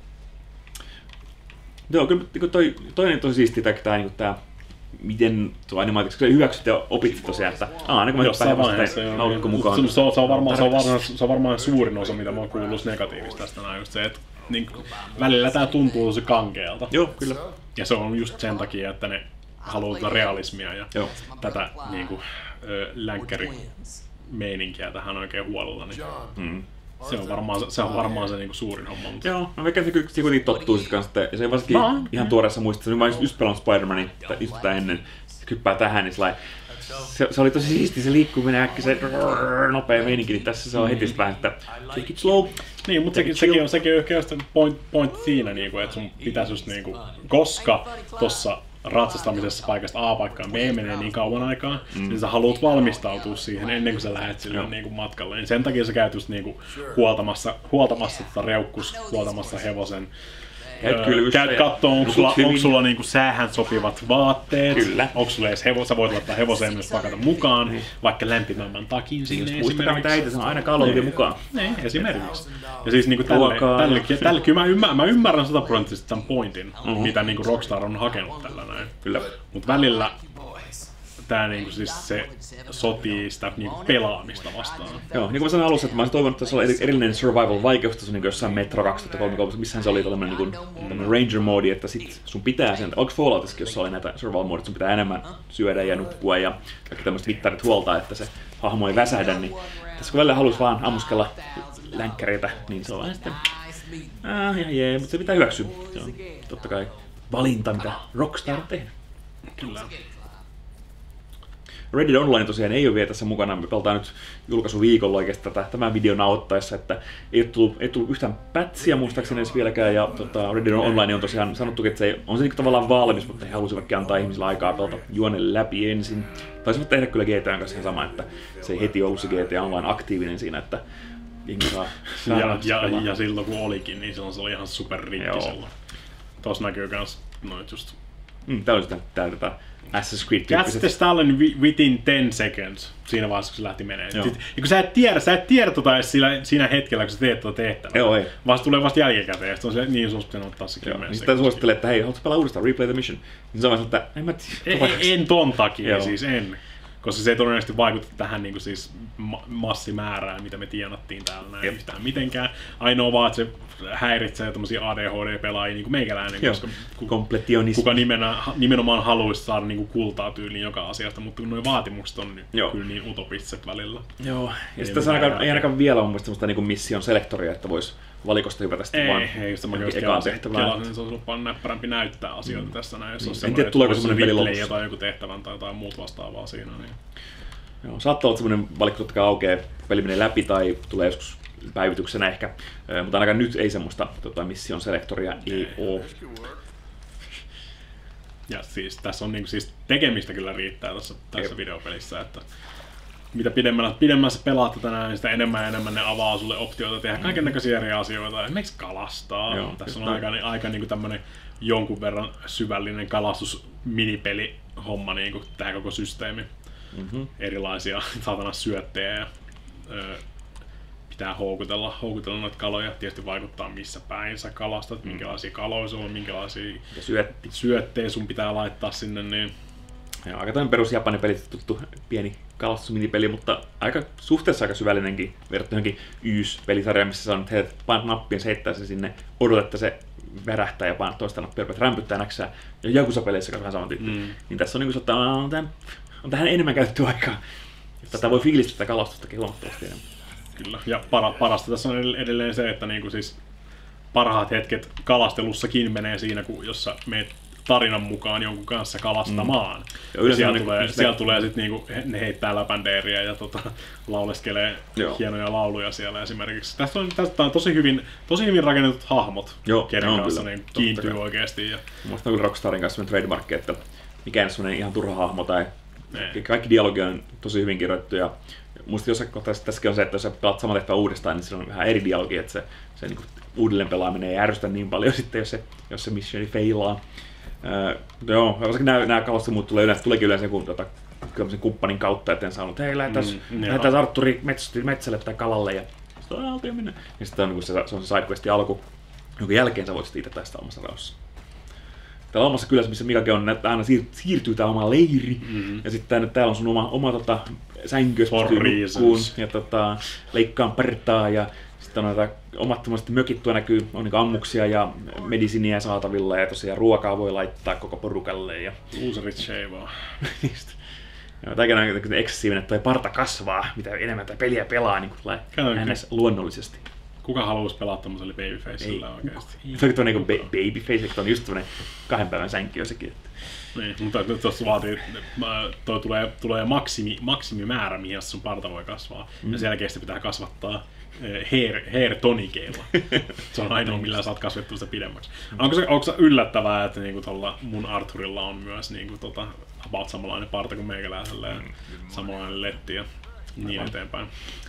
Joo, kyllä toi, toinen tosi siistiä, tämä, niin tämä miten tuo animaatioksi, kun hyväksyt ja opit tosiaan, että aina kun mä hyppään hevosta haulikko mukaan. Se on, se, on varmaan, se, on varmaan, se on varmaan suurin osa, mitä mä oon kuullut negatiivista tästä näin, just se, että niin, välillä tää tuntuu tosi kankealta. Joo, kyllä. Ja se on just sen takia, että ne haluaa tätä realismia ja Joo. tätä niin kuin, länkkärimeininkiä tähän oikein huolella. Niin Mm. se on varmaan se, on varmaan se niin kuin suurin homma. Mutta... Joo, no vaikka se kyllä kuitenkin tottuu sit kanssa, ja se varsinkin no, ihan tuoreessa muistissa, mä olin just pelannut Spider-Manin just tätä ennen, se kyppää tähän, niin se, se oli tosi siisti se liikkuminen äkki, se nopea meininki, niin tässä se on heti sit vähän, että take it slow. Niin, mutta sekin, sekin on, sekin on oikeastaan point, point siinä, niin kuin, että sun pitäisi just, niin kuin, koska tuossa ratsastamisessa paikasta A paikkaan B menee niin kauan aikaa, mm. niin sä haluat valmistautua siihen ennen kuin sä lähdet sille niin kuin matkalle. Niin sen takia sä käyt just niin kuin huoltamassa, huoltamassa tätä reukkus, huoltamassa hevosen. Käyt, öö, käyt kattoo, onko sulla, onko sulla niinku säähän sopivat vaatteet, kyllä. Onko sulla edes hevosen, sä voit laittaa hevoseen myös pakata mukaan, mm. vaikka lämpimämmän takin sinne. Muistakaa mitä äiti sanoo, aina kalori mukaan. Niin, esimerkiksi. Ja siis niinku tälle, tälle, tälle, kyllä mä ymmärrän, mä ymmärrän sataprosenttisesti tämän pointin, mm-hmm. mitä niinku Rockstar on hakenut tällä näin. Kyllä. Mut välillä tää niinku siis se sotii sitä niinku pelaamista vastaan. Joo, niin kuin mä sanoin alussa, että mä olisin toivonut, että tässä oli erillinen survival-vaikeus niin jossain Metro kaksituhattakolmekymmentä, missähän se oli tämmönen niin kuin ranger-moodi, että sit sun pitää sen, onko Falloutissakin, jossa oli näitä survival-moodit, sun pitää enemmän syödä ja nukkua ja kaikki tämmöiset mittarit huoltaa, että se hahmo ei väsähdä, niin tässä kun välillä haluaisi vaan ammuskella länkkäreitä, niin se on vähän sitten, ah, ja jee, mutta se pitää hyväksyä. Se on totta kai valinta, mitä Rockstar on tehnyt. Kyllä. Red Dead Online tosiaan ei ole vielä tässä mukana, me pelataan nyt julkaisuviikolla oikeastaan tätä, tämän videon auttaessa, että ei ole tullut, ei tullut yhtään pätsiä muistaakseni edes vieläkään, ja tota, Red Dead Online on tosiaan sanottu, että se ei, on se niin tavallaan valmis, mutta he halusivatkin antaa ihmisille aikaa pelata juonen läpi ensin. Taisivat tehdä kyllä G T A:n kanssa ihan sama, että se ei heti ollut se G T A Online aktiivinen siinä, että ihmiset saa, saa ja, ja, ja silloin kun olikin, niin silloin se oli ihan superrikkisellä. Tuossa näkyy kans noit just. Mm, tää oli sitä tää tätä Assassin's Creed. Catch the Stalin within ten seconds, siinä vaiheessa kun se lähti menee. Ja kun sä et tiedä, sä et tiedä tota edes siinä, siinä hetkellä, kun sä teet tuota tehtävää. Joo, ei. Vaan se tulee vasta jälkikäteen, ja sitten on silleen, niin sun pitää ottaa se kymmenen sekuntia. Sitten suosittelee, että hei, haluatko pelaa uudestaan, replay the mission? Niin se on vaan, että en mä tiedä. En, en ton takia, siis en. Koska se ei todennäköisesti vaikuta tähän niin kuin siis ma- massimäärään, mitä me tienattiin täällä näin yep. yhtään mitenkään. Ainoa vaan, että se häiritsee tämmöisiä A D H D-pelaajia niin kuin meikäläinen, koska kuka nimena, nimenomaan haluaisi saada niin kuin kultaa tyyliin joka asiasta, mutta kun nuo vaatimukset on niin, kyllä niin utopistiset välillä. Joo, ja sitten tässä ei ainakaan vielä ole muista semmoista niin mission selektoria, että voisi valikosta hypätä sitten vaan ekaan tehtävään. Kelasin, se olisi ollut paljon näppärämpi näyttää asioita mm. tässä näin, jos mm. En tiedä, tuleeko semmoinen peli lopussa. Tai joku tehtävän tai jotain muut vastaavaa siinä. Niin. Joo, saattaa olla semmoinen valikko, totta kai aukeaa, peli menee läpi tai tulee joskus päivityksenä ehkä, mutta ainakaan nyt ei semmoista tota, mission selektoria ei ole. Ja siis tässä on niinku siis tekemistä kyllä riittää tässä, tässä videopelissä, että mitä pidemmällä, pidemmällä sä pelaat tätä näin, niin sitä enemmän ja enemmän ne avaa sulle optioita tehdä kaiken näköisiä eri asioita. Esimerkiksi kalastaa. Joo, tässä on aika, aika niin kuin tämmönen jonkun verran syvällinen kalastusminipeli homma niin kuin tää koko systeemi. Mm-hmm. Erilaisia saatana syöttejä ja ö, pitää houkutella, houkutella noita kaloja. Tietysti vaikuttaa missä päin sä kalastat, minkälaisia kaloja sulla on, minkälaisia syötti. syöttejä sun pitää laittaa sinne. Niin joo, aika tämmöinen perus Japanin pelit tuttu pieni kalastusminipeli, mutta aika suhteessa aika syvällinenkin verrattuna johonkin Yys-pelisarjaan, missä sä nyt painat nappia, se heittää se sinne, odotat, että se värähtää ja painat toista nappia, rupeat rämpyttää näksää. Ja Yakuza-peleissä kanssa vähän saman tyyppi. Mm. Niin tässä on niin kuin, että on, tämän, on tähän enemmän käytetty aikaa. Tätä voi fiilistää tätä kalastustakin huomattavasti enemmän. Kyllä, ja para, parasta tässä on edelleen se, että niinku siis parhaat hetket kalastelussakin menee siinä, kun jos sä meet tarinan mukaan jonkun kanssa kalastamaan. Mm. Ja yleensä siellä, niin, tulee, ne... siellä tulee sitten niinku, ne heittää läpändeeriä ja tota, lauleskelee Joo. hienoja lauluja siellä esimerkiksi. Tästä on, tästä on tosi hyvin, tosi hyvin rakennetut hahmot, Joo, kenen kanssa kyllä, niin kiintyy kai. Oikeasti. Ja... Musta on kyllä Rockstarin kanssa semmoinen trademarkki, että mikään semmoinen ihan turha hahmo tai ne. Kaikki dialogi on tosi hyvin kirjoittu. Ja musta jossain kohtaa tässäkin on se, että jos sä pelaat saman tehtävän uudestaan, niin se on vähän eri dialogi, että se, se niin uudelleen pelaaminen ei ärsytä niin paljon sitten, jos se, jos se missioni feilaa. Öö, joo, varsinkin nämä, nämä kalastamut tulee yleensä, tuleekin yleensä joku tota, kumppanin kautta, etten saanut, hei lähdetään mm, Artturi metsälle tai kalalle ja sitten on mennä. Ja sitten on, se, se on se sidequestin alku, jonka jälkeen sä voit sitten itse tästä omassa rauhassa. Täällä omassa kylässä, missä Mikakin on, että aina siir- siirtyy tää oma leiri, mm-hmm. ja sitten täällä on sun oma, oma tota, sänky, jossa nukkuun, ja tota, leikkaan partaa, ja sitten on noita omat mökit tuo näkyy, on niin ammuksia ja medisiiniä saatavilla, ja tosiaan ruokaa voi laittaa koko porukalle. Ja... Uusarit sheivaa. Tämäkin on eksessiivinen, että toi parta kasvaa, mitä enemmän tätä peliä pelaa, niin kuin ns. Luonnollisesti. Kuka haluaisi pelaa tommosella babyfacella oikeesti? Se on niinku ba- babyface, että on just tämmönen kahden päivän sänki jossakin. Niin, mutta nyt tuossa vaatii, toi tulee, tulee maksimi, maksimimäärä, mihin sun parta voi kasvaa. Mm. Ja sen jälkeen sitä pitää kasvattaa hair, hair tonikeilla. Se on ainoa, millä saat kasvettua sitä pidemmäksi. Onko se, onko se yllättävää, että niinku tuolla mun Arthurilla on myös niinku tota, about samanlainen parta kuin meikäläisellä ja samanlainen letti ja niin eteenpäin.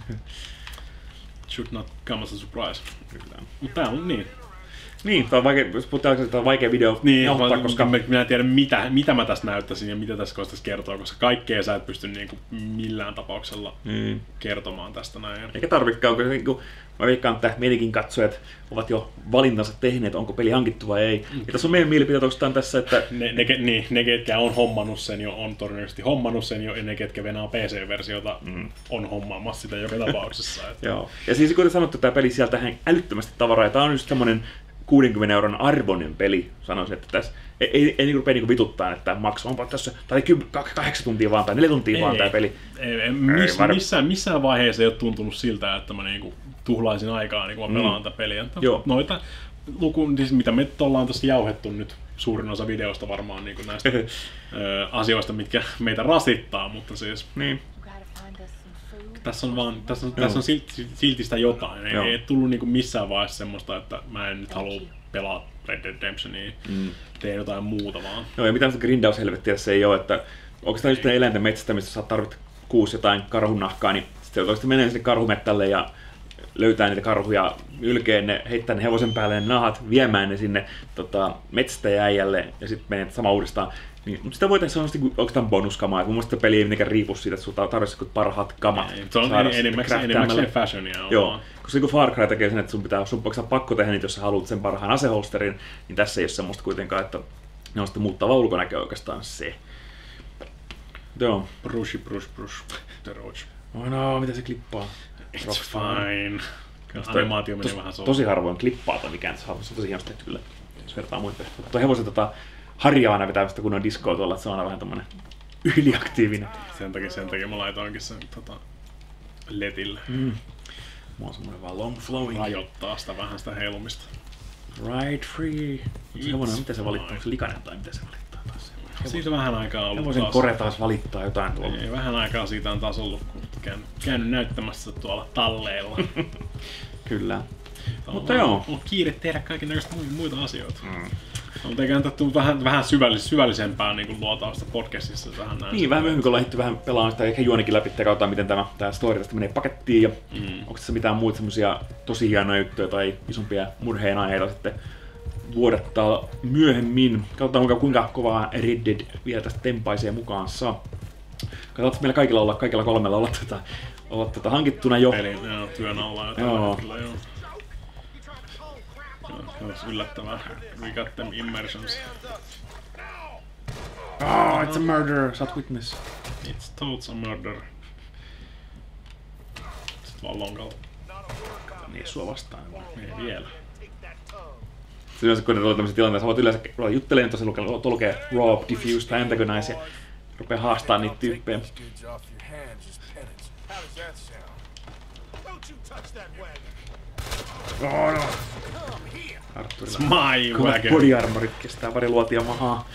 Should not come as a surprise. Mutta tää on niin. Niin, tää on vaikea, jos puhutaan, että tää on vaikea video niin, ottaa, koska minä en tiedä mitä, mitä mä tästä näyttäisin ja mitä tässä kostaisi kertoa, koska kaikkea sä et pysty niinku millään tapauksella mm. kertomaan tästä näin. Eikä tarvitsekaan, koska niinku, mä veikkaan, että meidänkin katsojat ovat jo valintansa tehneet, onko peli hankittu vai ei. Mm. Ja tässä on meidän mielipiteet oikeastaan tässä, että... Ne, ne, niin, ne ketkä on hommannut sen jo, on todennäköisesti hommannut sen jo, ja ne ketkä venää P C-versiota, mm. on hommaamassa sitä joka tapauksessa. Että... Joo. Ja siis kuten sanottu, tämä peli sieltähän älyttömästi tavaraa, ja tää on just semmonen kuudenkymmenen euron arvoinen peli, sanoisin, että tässä ei, ei, ei niin rupea niin vituttaa, että maksaa onpa tässä, tai kahdeksan tuntia vaan, tai neljä tuntia ei, vaan tämä peli. Ei, ei, miss, ei missään, missään vaiheessa ei ole tuntunut siltä, että mä niinku tuhlaisin aikaa, niin kun mä pelaan mm. tätä peliä. Noita luku, siis mitä me ollaan tässä jauhettu nyt, suurin osa videosta varmaan niin näistä ö, asioista, mitkä meitä rasittaa, mutta siis... Niin. Tässä on, vaan, tässä on, tässä on silti, silti sitä jotain. Ei, ei tullut niinku missään vaiheessa semmoista, että mä en nyt halua pelaa Red Dead Redemptionia, mm. tee jotain muuta vaan. Joo, ja mitään sitä grindaushelvettiä tässä ei ole, että onko tämä just ne eläinten metsästämistä, jos sä tarvit kuusi jotain karhunahkaa, niin sitten oikeasti menee sinne karhumettälle ja löytää niitä karhuja, ylkeen ne, heittää ne hevosen päälle ne nahat, viemään ne sinne tota, metsästäjäijälle ja sitten menee sama uudestaan. Niin, mutta sitä voitaisiin sanoa, onko tämä bonuskamaa, että mun mielestä peli ei mitenkään riipu siitä, että sulla tarvitsisi parhaat kamat. Ei, se on enimmäkseen fashionia. Joo, koska kun Far Cry tekee sen, että sun pitää, sun pitää pakko tehdä niitä, jos sä haluat sen parhaan aseholsterin, niin tässä ei ole semmoista kuitenkaan, että ne on sitten muuttava ulkonäkö oikeastaan se. Joo. Brushi, brush, brush, the roach. Oh no, mitä se klippaa? It's fine. Animaatio meni vähän soon. Tosi harvoin klippaa tai mikään, se on tosi hienosti tehty kyllä. Jos vertaa muita. Tuo hevosen tota, harjaa aina vetää sitä kunnon diskoa tuolla, että se on aina vähän tommonen yliaktiivinen. Sen takia, sen takia mä laitoinkin sen tota, letille. Mm. Mua on semmonen vaan long flowing. Rajoittaa sitä vähän sitä heilumista. Ride free. Se hevonen, miten se valittaa? Onko se likainen tai miten se valittaa taas? Siitä vähän aikaa ollut hevosen taas. kore taas valittaa jotain tuolla. Ei, vähän aikaa siitä on taas ollut, kun käynyt, käynyt näyttämässä tuolla talleilla. Kyllä. On, mutta joo. On kiire tehdä kaiken näköistä muita asioita. Mm. Mutta eiköhän tätä vähän, vähän syvällis, syvällisempää niin luotausta podcastissa. Tähän näin niin, vähän myöhemmin kun ollaan lähdetty vähän pelaamaan sitä ehkä juonikin läpi ja katsotaan miten tämä, tämä story tästä menee pakettiin ja mm. onko tässä mitään muita semmosia tosi hienoja juttuja tai isompia murheen aiheita sitten vuodattaa myöhemmin. Katsotaan kuinka kovaa Red Dead vielä tästä tempaisee mukaan saa. Katsotaan, että meillä kaikilla olla, kaikilla kolmella olla, tota, olla tota, hankittuna jo. Pelin, joo, työn alla jotain joo. Kyllä, joo. Se olisi yllättävää. We got them immersions. Oh, it's a murder! Sä oot witness. It's totes a murder. Sitten vaan lonkalla. Niin, sua vastaan. Ei vielä. Sitten yleensä kun ne tulee tämmöisiä tilanteita, sä voit yleensä juttelemaan, tosi lukee Rob, Diffuse tai Antagonize ja rupee haastaa niitä tyyppejä. Oh, no. Arturilla My kovat wagon. body armorit kestää pari luotia mahaa.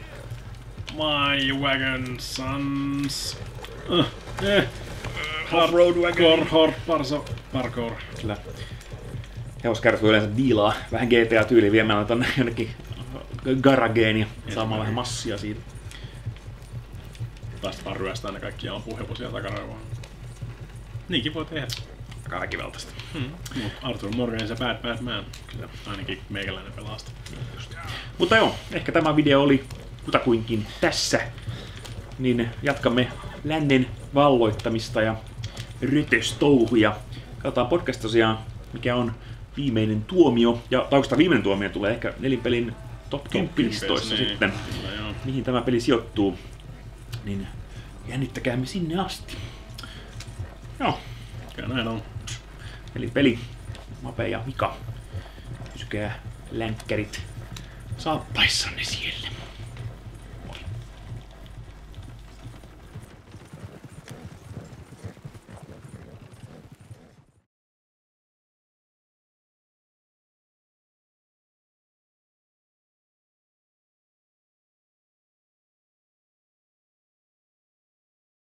My wagon, sons. Uh, eh. Off-road wagon. Parkour, hor, parso, parkour. Kyllä. Hevoskärryt voi yleensä diilaa vähän G T A-tyyliin viemällä tonne jonnekin garageen ja saamaan vähän massia siitä. Tästä vaan ryöstää ne kaikki ampuhevosia takaraivoon. Niinkin voi tehdä. Aika väkivaltaista. Hmm. Mut Arthur Morgan se bad bad man. Kyllä ainakin meikäläinen pelasta. Mutta joo, ehkä tämä video oli kutakuinkin tässä. Niin jatkamme lännen valloittamista ja rötöstouhuja. Katsotaan podcast tosiaan, mikä on viimeinen tuomio. Ja tai oikeastaan viimeinen tuomio tulee ehkä nelinpelin top kymmenen listoissa niin, sitten. kyllä, joo. Mihin tämä peli sijoittuu. Niin jännittäkäämme sinne asti. Joo. Kyllä näin on. Eli peli, Mape ja Mika. Pysykää länkkärit saappaissanne siellä.